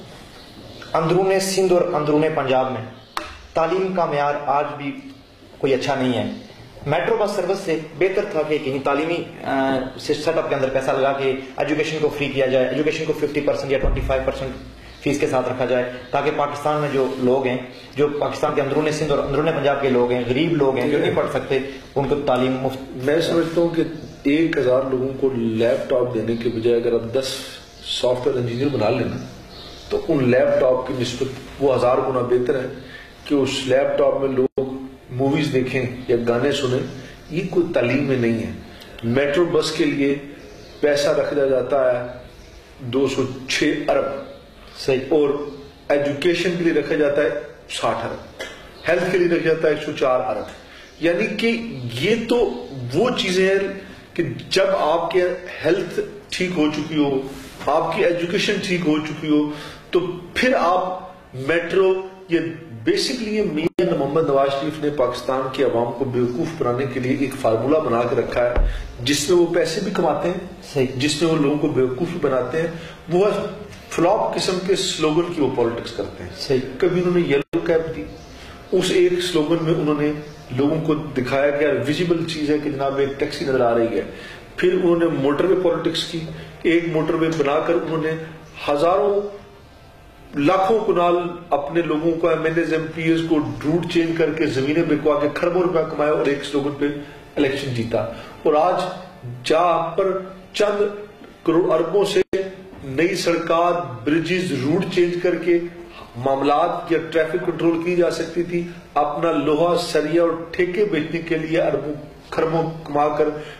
اندرون سندھ اور اندرون پنجاب میں تعلیم کا معیار آج بھی کوئی اچھا نہیں ہے؟ میٹرو بس سروس سے بہتر تھا کہ کہیں تعلیمی سیٹ اپ کے اندر پیسہ لگا کے ایجوکیشن کو فری کیا جائے, ایجوکیشن کو ففٹی پرسینٹ یا ٹوئنٹی فائیو پرسینٹ فیس کے ساتھ رکھا جائے, تاکہ پاکستان میں جو لوگ ہیں, جو پاکستان کے اندرون سندھ اور اندرون پنجاب کے لوگ ہیں, غریب لوگ ہیں جو نہیں پڑھ سکتے, ان کو تعلیم مفت. میں سمجھتا ہوں کہ ایک ہزار لوگوں کو لیپ ٹاپ دینے کے بجائے اگر آپ دس سافٹ ویئر انجینئر بنا لینا تو ان لیپ ٹاپ کی نسبت وہ ہزار گنا بہتر ہے کہ اس لیپ ٹاپ میں لوگ موویز دیکھیں یا گانے سنیں. یہ کوئی تعلیم میں نہیں ہے. میٹرو بس کے لیے پیسہ رکھا جاتا ہے دو سو چھ ارب, صحیح, اور ایجوکیشن کے لیے رکھا جاتا ہے ساٹھ ارب, ہیلتھ کے لیے رکھا جاتا ہے ایک سو چار ارب. یعنی کہ یہ تو وہ چیزیں ہیں کہ جب آپ کے ہیلتھ ٹھیک ہو چکی ہو, آپ کی ایجوکیشن ٹھیک ہو چکی ہو, تو پھر آپ میٹرو, یہ بیسکلی یہ میاں محمد نواز شریف نے پاکستان کے عوام کو بیوقوف بنانے کے لیے ایک فارمولا بنا کے رکھا ہے جس میں وہ پیسے بھی کماتے ہیں, جس میں وہ لوگوں کو بیوقوف بناتے ہیں. وہ فلاپ قسم کے سلوگن کی وہ پالیٹکس کرتے ہیں. کبھی انہوں نے یلو کیپ دی, اس ایک سلوگن میں انہوں نے لوگوں کو دکھایا کہ ویزیبل چیز ہے کہ جناب ایک ٹیکسی نظر آ رہی ہے. پھر انہوں نے موٹر وے پالیٹکس کی, ایک موٹر وے بنا کر انہوں نے ہزاروں لاکھوں کنال اپنے لوگوں کو, M L As M P As کو روٹ چینج کر کے زمینیں بکوا کے کھربوں روپیہ کمایا اور ایک سلوگن پہ الیکشن جیتا. اور آج جہاں پر چند کروڑ اربوں سے نئی سڑکات, بریجز, روٹ چینج کر کے معاملات یا ٹریفک کنٹرول کی جا سکتی تھی, اپنا لوہا, سریا اور ٹھیکے بیچنے کے لیے اربوں کھربوں کما کر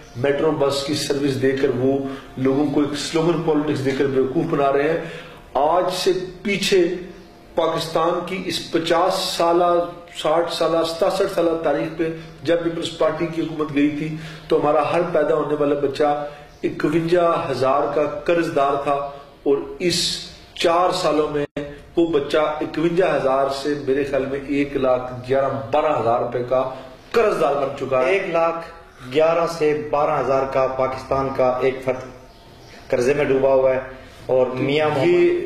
میٹرو بس کی سروس دے کر وہ لوگوں کو ایک سلوگن پالیٹکس دے کر بیوقوف بنا رہے ہیں. آج سے پیچھے پاکستان کی اس پچاس سالہ ساٹھ سالہ ستاسٹھ سالہ تاریخ پہ جب پیپلز پارٹی کی حکومت گئی تھی تو ہمارا ہر پیدا ہونے والا بچہ اکونجا ہزار کا قرض دار تھا, اور اس چار سالوں میں وہ بچہ اکونجا ہزار سے میرے خیال میں ایک لاکھ گیارہ بارہ ہزار روپے کا قرض دار بن چکا ہے. ایک لاکھ گیارہ سے بارہ ہزار کا پاکستان کا ایک فرد قرضے میں ڈوبا ہوا ہے, اور میاں یہ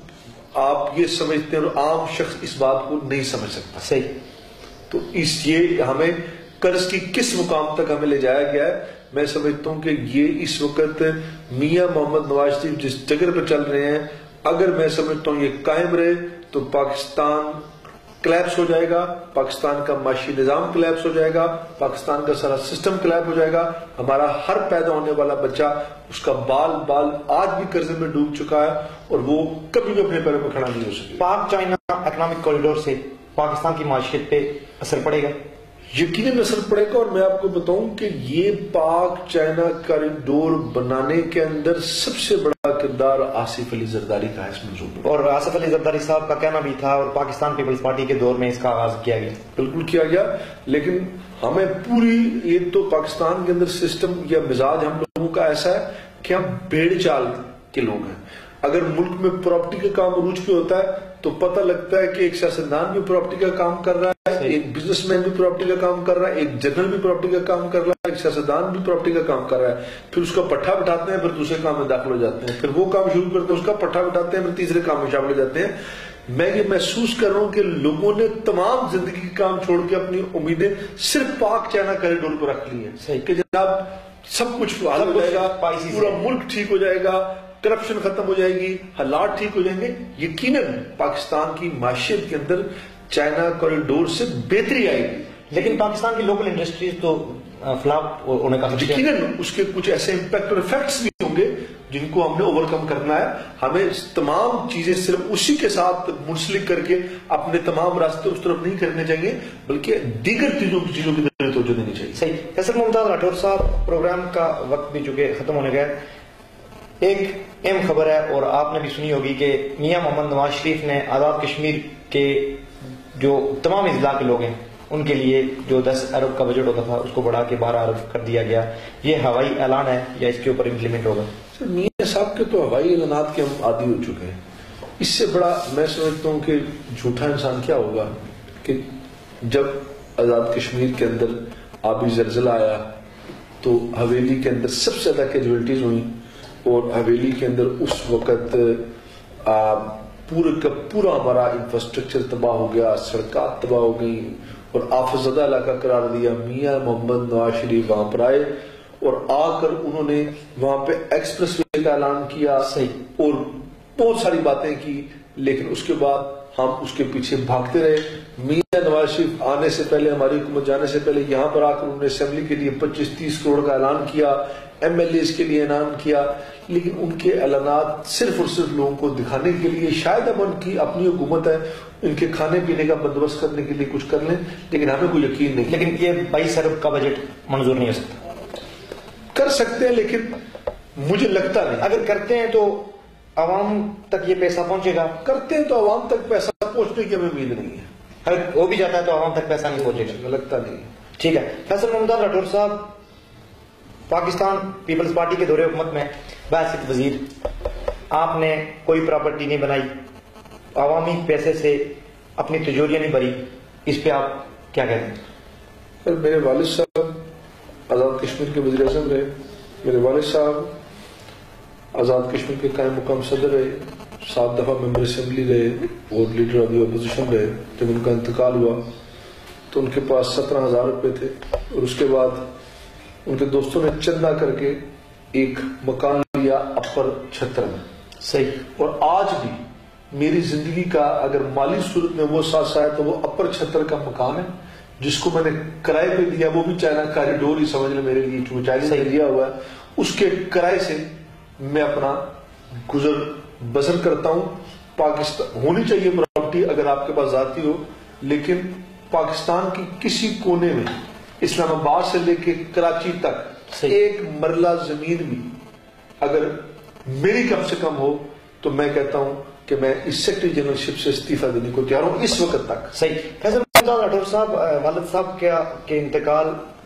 آپ یہ سمجھتے ہیں اور عام شخص اس بات کو نہیں سمجھ سکتا. صحیح. تو اس یہ ہمیں قرض کی کس مقام تک ہمیں لے جایا گیا ہے. میں سمجھتا ہوں کہ یہ اس وقت میاں محمد نواز شریف جس جگر پہ چل رہے ہیں, اگر میں سمجھتا ہوں یہ قائم رہے تو پاکستان کلیپس ہو جائے گا, پاکستان کا معاشی نظام کلیپس ہو جائے گا, پاکستان کا سارا سسٹم کلیپ ہو جائے گا. ہمارا ہر پیدا ہونے والا بچہ اس کا بال بال آج بھی قرضے میں ڈوب چکا ہے, اور وہ کبھی بھی اپنے پیروں پہ کھڑا نہیں ہو سکے. پاک چائنا اکنامک کوریڈور سے پاکستان کی معیشت پہ اثر پڑے گا؟ یقیناً اثر پڑے گا, اور میں آپ کو بتاؤں کہ یہ پاک چائنا کوریڈور بنانے کے اندر سب سے بڑا کردار آصف علی زرداری کا ہے اس موضوع میں. اور آصف علی زرداری صاحب کا کہنا بھی تھا, اور پاکستان پیپلز پارٹی کے دور میں اس کا آغاز کیا گیا. بالکل کیا گیا, لیکن ہمیں پوری ایک تو پاکستان کے اندر سسٹم یا مزاج ہم لوگوں کا ایسا ہے کہ ہم بھیڑ چال کے لوگ ہیں. اگر ملک میں پراپرٹی کا کام عروج پہ ہوتا ہے تو پتہ لگتا ہے کہ ایک سیاستدان بھی پراپرٹی کا کام کر رہا ہے, ایک بزنس مین بھی پراپرٹی کا کام کر رہا ہے, ایک جنرل بھی پراپرٹی کا کام کر رہا ہے, ایک سیاستدان بھی پراپرٹی کا کام کر رہا ہے. پھر اس کا پٹھا بٹھاتے ہیں, پھر دوسرے کام میں داخل ہو جاتے ہیں, پھر وہ کام شروع کرتے ہیں, اس کا پٹھا بٹھاتے ہیں, پھر تیسرے کام میں شامل ہو جاتے ہیں. میں یہ محسوس کر رہا ہوں کہ لوگوں نے تمام زندگی کے کام چھوڑ کے اپنی امیدیں صرف پاک چائنا کوریڈور پر رکھ لی ہیں کہ جناب سب کچھ حل ہو جائے گا, پورا ملک ٹھیک ہو جائے گا, کرپشن ختم ہو جائے گی, حالات ٹھیک ہو جائیں گے. یقیناً پاکستان کی معیشت کے اندر چائنا کوریڈور سے بہتری آئے گی, لیکن پاکستان کی لوکل انڈسٹریز تو فلاپ ہونے کا یقیناً اس کے کچھ ایسے امپیکٹ اور افیکٹس بھی ہوں گے جن کو ہم نے اوور کم کرنا ہے. ہمیں تمام چیزیں صرف اسی کے ساتھ منسلک کر کے اپنے تمام راستے اس طرف نہیں کرنے چاہیے, بلکہ دیگر چیزوں چیزوں کی طرف توجہ دینی چاہیے. صحیح. فیصل ممتاز راٹھور صاحب, پروگرام کا وقت بھی چونکہ ختم ہونے گیا, ایک اہم خبر ہے اور آپ نے بھی سنی ہوگی کہ میاں محمد نواز شریف نے آزاد کشمیر کے جو تمام اضلاع کے لوگ ہیں ان کے لیے جو دس ارب کا بجٹ ہوتا تھا اس کو بڑھا کے بارہ ارب کر دیا گیا. یہ ہوائی اعلان ہے یا اس کے اوپر امپلیمنٹ ہوگا؟ سر میاں صاحب کے تو ہوائی اعلانات کے ہم عادی ہو چکے ہیں. اس سے بڑا میں سمجھتا ہوں کہ جھوٹا انسان کیا ہوگا کہ جب آزاد کشمیر کے اندر آبی زلزلہ آیا تو حویلی کے اندر سب سے زیادہ کیجویلٹیز ہوئیں, اور حویلی کے اندر اس وقت پورا کا پورا ہمارا انفراسٹرکچر تباہ ہو گیا, سڑکات تباہ ہو گئی, اور آفت زدہ علاقہ قرار دیا. میاں محمد نواز شریف وہاں پر آئے اور آ کر انہوں نے وہاں پہ ایکسپریس وے کا اعلان کیا اور بہت ساری باتیں کی, لیکن اس کے بعد ہم اس کے پیچھے بھاگتے رہے. میاں نواز شریف آنے سے پہلے, ہماری حکومت جانے سے پہلے یہاں پر آ کر انہوں نے اسمبلی کے لیے پچیس تیس کروڑ کا اعلان کیا, ایم ایل ایز کے لیے اعلان کیا, لیکن ان کے اعلانات صرف اور صرف لوگوں کو دکھانے کے لیے. شاید اب ان کی اپنی حکومت ہے, ان کے کھانے پینے کا بندوبست کرنے کے لیے کچھ کر لیں, لیکن ہمیں کوئی یقین نہیں. لیکن یہ بائیس ارب کا بجٹ منظور نہیں ہو سکتا. کر سکتے ہیں لیکن مجھے لگتا نہیں. اگر کرتے ہیں تو عوام تک یہ پیسہ پہنچے گا؟ کرتے ہیں تو عوام تک پیسہ پہنچنے کی ہمیں امید نہیں ہے. اگر وہ بھی جاتا ہے تو عوام تک پیسہ نہیں پہنچے گا؟ لگتا نہیں. ٹھیک ہے. فیصل ممتاز راٹھور صاحب, پاکستان پیپلز پارٹی کے دور حکومت میں بحثیت وزیر آپ نے کوئی پراپرٹی نہیں بنائی, عوامی پیسے سے اپنی تجوریاں نہیں بھری, اس پہ آپ کیا کہتے ہیں؟ سر میرے والد صاحب آزاد کشمیر کے وزیر اعظم رہے, میرے والد صاحب آزاد کشمیر کے قائم مقام صدر رہے, سات دفعہ ممبر اسمبلی رہے اور لیڈر آف دی اپوزیشن رہے. جب ان کا انتقال ہوا تو ان کے پاس سترہ ہزار روپے تھے, اور اس کے بعد ان کے دوستوں نے چندہ کر کے ایک مکان لیا اپر چھتر میں. صحیح. اور آج بھی میری زندگی کا اگر مالی صورت میں وہ ساتھ ہے تو وہ اپر چھتر کا مکان ہے جس کو میں نے کرائے پہ دیا, وہ بھی چائنا کوریڈور ہی سمجھ لیں میرے لیے, چونکہ چائنا سے دیا ہوا ہے. اس کے کرائے سے میں اپنا گزر بسر کرتا ہوں. پاکستان ہونی چاہیے پراپرٹی اگر آپ کے پاس ذاتی ہو, لیکن پاکستان کی کسی کونے میں اسلام آباد سے لے کے کراچی تک ایک مرلہ زمین بھی اگر میری کم سے کم ہو تو میں کہتا ہوں کہ میں اس سیکرٹری جنرل شپ سے استعفیٰ دینے کو تیار ہوں اس وقت تک. صحیح. فیصل راٹھور صاحب، والد صاحب کیا کے انتقال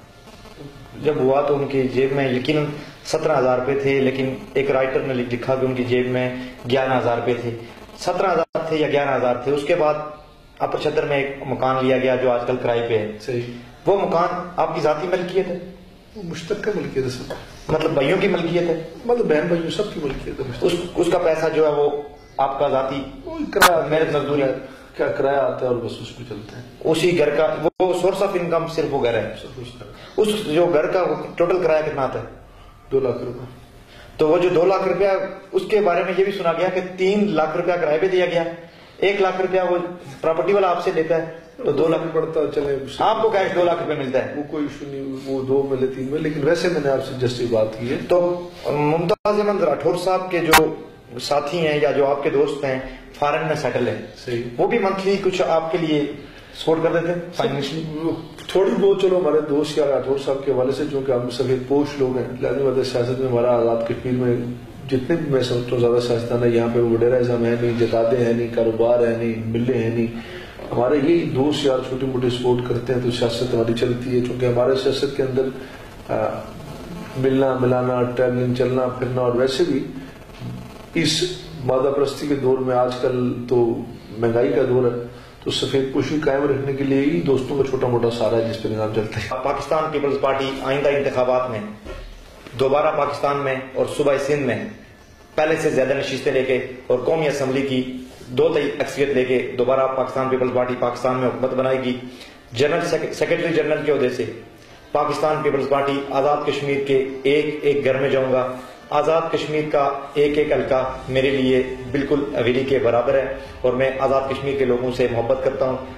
جب ہوا تو ان کی جیب میں یقیناً سترہ ہزار روپے تھے، لیکن ایک رائٹر نے لکھا کہ ان کی جیب میں گیارہ ہزار روپے تھے. سترہ ہزار تھے یا گیارہ ہزار تھے. اس کے بعد اپر چھتر میں ایک مکان لیا گیا جو آج کل کرائے پہ ہے. صحیح. وہ مکان آپ کی ذاتی ملکیت ہے؟ وہ مشترکہ ملکیت ہے سب. مطلب بھائیوں کی ملکیت ہے؟ مطلب بہن بھائیوں سب کی ملکیت ہے. اس کا پیسہ جو ہے وہ آپ کا ذاتی محنت مزدوری کیا کرایہ آتا ہے اور بس اس پہ چلتے ہیں. اسی گھر کا وہ سورس آف انکم صرف وہ گھر ہے. اس جو گھر کا ٹوٹل کرایہ کتنا آتا ہے؟ دو لاکھ روپے. تو وہ جو دو لاکھ روپیہ، اس کے بارے میں یہ بھی سنا گیا کہ تین لاکھ روپیہ کرایہ پہ دیا گیا، ایک لاکھ روپیہ وہ پراپرٹی والا آپ سے لیتا ہے، تو دو لاکھ پڑتا چلے آپ کو کیش دو لاکھ روپے ملتا ہے. وہ کوئی ایشو نہیں، وہ دو ملے تین میں. لیکن ویسے میں نے آپ سے جسٹ بات کی ہے. تو ممتاز احمد راٹھور صاحب کے جو ساتھی ہیں یا جو آپ کے دوست ہیں فارن میں سیٹل ہیں، صحیح، وہ بھی منتھلی کچھ آپ کے لیے سپورٹ کر دیتے ہیں فائنینشلی؟ تھوڑی بہت. چلو ہمارے دوست یا راٹھور صاحب کے حوالے سے چونکہ ہم سفید پوش لوگ ہیں، لازمی بات ہے سیاست میں ہمارا آزاد کشمیر میں جتنے بھی میں سمجھتا ہوں زیادہ سیاستدان ہے یہاں پہ وہ وڈیرا ازم ہے نہیں، جتادے ہیں نہیں، کاروبار ہے نہیں، ملے ہیں نہیں. ہمارے یہی دوست یار چھوٹی موٹی سپورٹ کرتے ہیں تو سیاست ہماری چلتی ہے. چونکہ ہمارے سیاست کے اندر ملنا ملانا، ٹریولنگ، چلنا پھرنا، اور ویسے بھی اس مادہ پرستی کے دور میں آج کل تو مہنگائی کا دور ہے، تو سفید پوشی قائم رکھنے کے لیے ہی دوستوں کا چھوٹا موٹا سہارا ہے جس پہ نظام چلتا ہے. پاکستان پیپلز پارٹی آئندہ انتخابات میں دوبارہ پاکستان میں اور صوبہ سندھ میں پہلے سے زیادہ نشستیں لے کے اور قومی اسمبلی کی دو تئی اکثریت لے کے دوبارہ پاکستان پیپلز پارٹی پاکستان میں حکومت بنائے گی. جنرل سیکرٹری جنرل کے عہدے سے پاکستان پیپلز پارٹی آزاد کشمیر کے ایک ایک گھر میں جاؤں گا. آزاد کشمیر کا ایک ایک حلقہ میرے لیے بالکل حویلی کے برابر ہے اور میں آزاد کشمیر کے لوگوں سے محبت کرتا ہوں.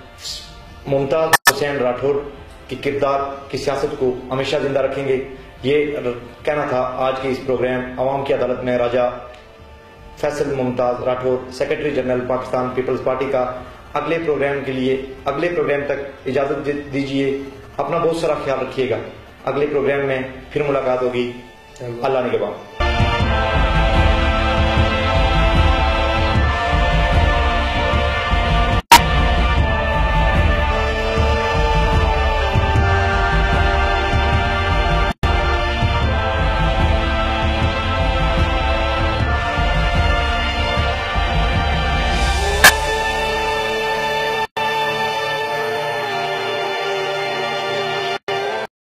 ممتاز حسین راٹھور کی کردار کی سیاست کو ہمیشہ زندہ رکھیں گے. یہ کہنا تھا آج کے اس پروگرام عوام کی عدالت میں Raja Faisal Mumtaz Rathore, secretary general Pakistan Peoples Party کا. اگلے پروگرام کے لیے اگلے پروگرام تک اجازت دیجیے. اپنا بہت سارا خیال رکھیے گا. اگلے پروگرام میں پھر ملاقات ہوگی. اللہ نگہبان.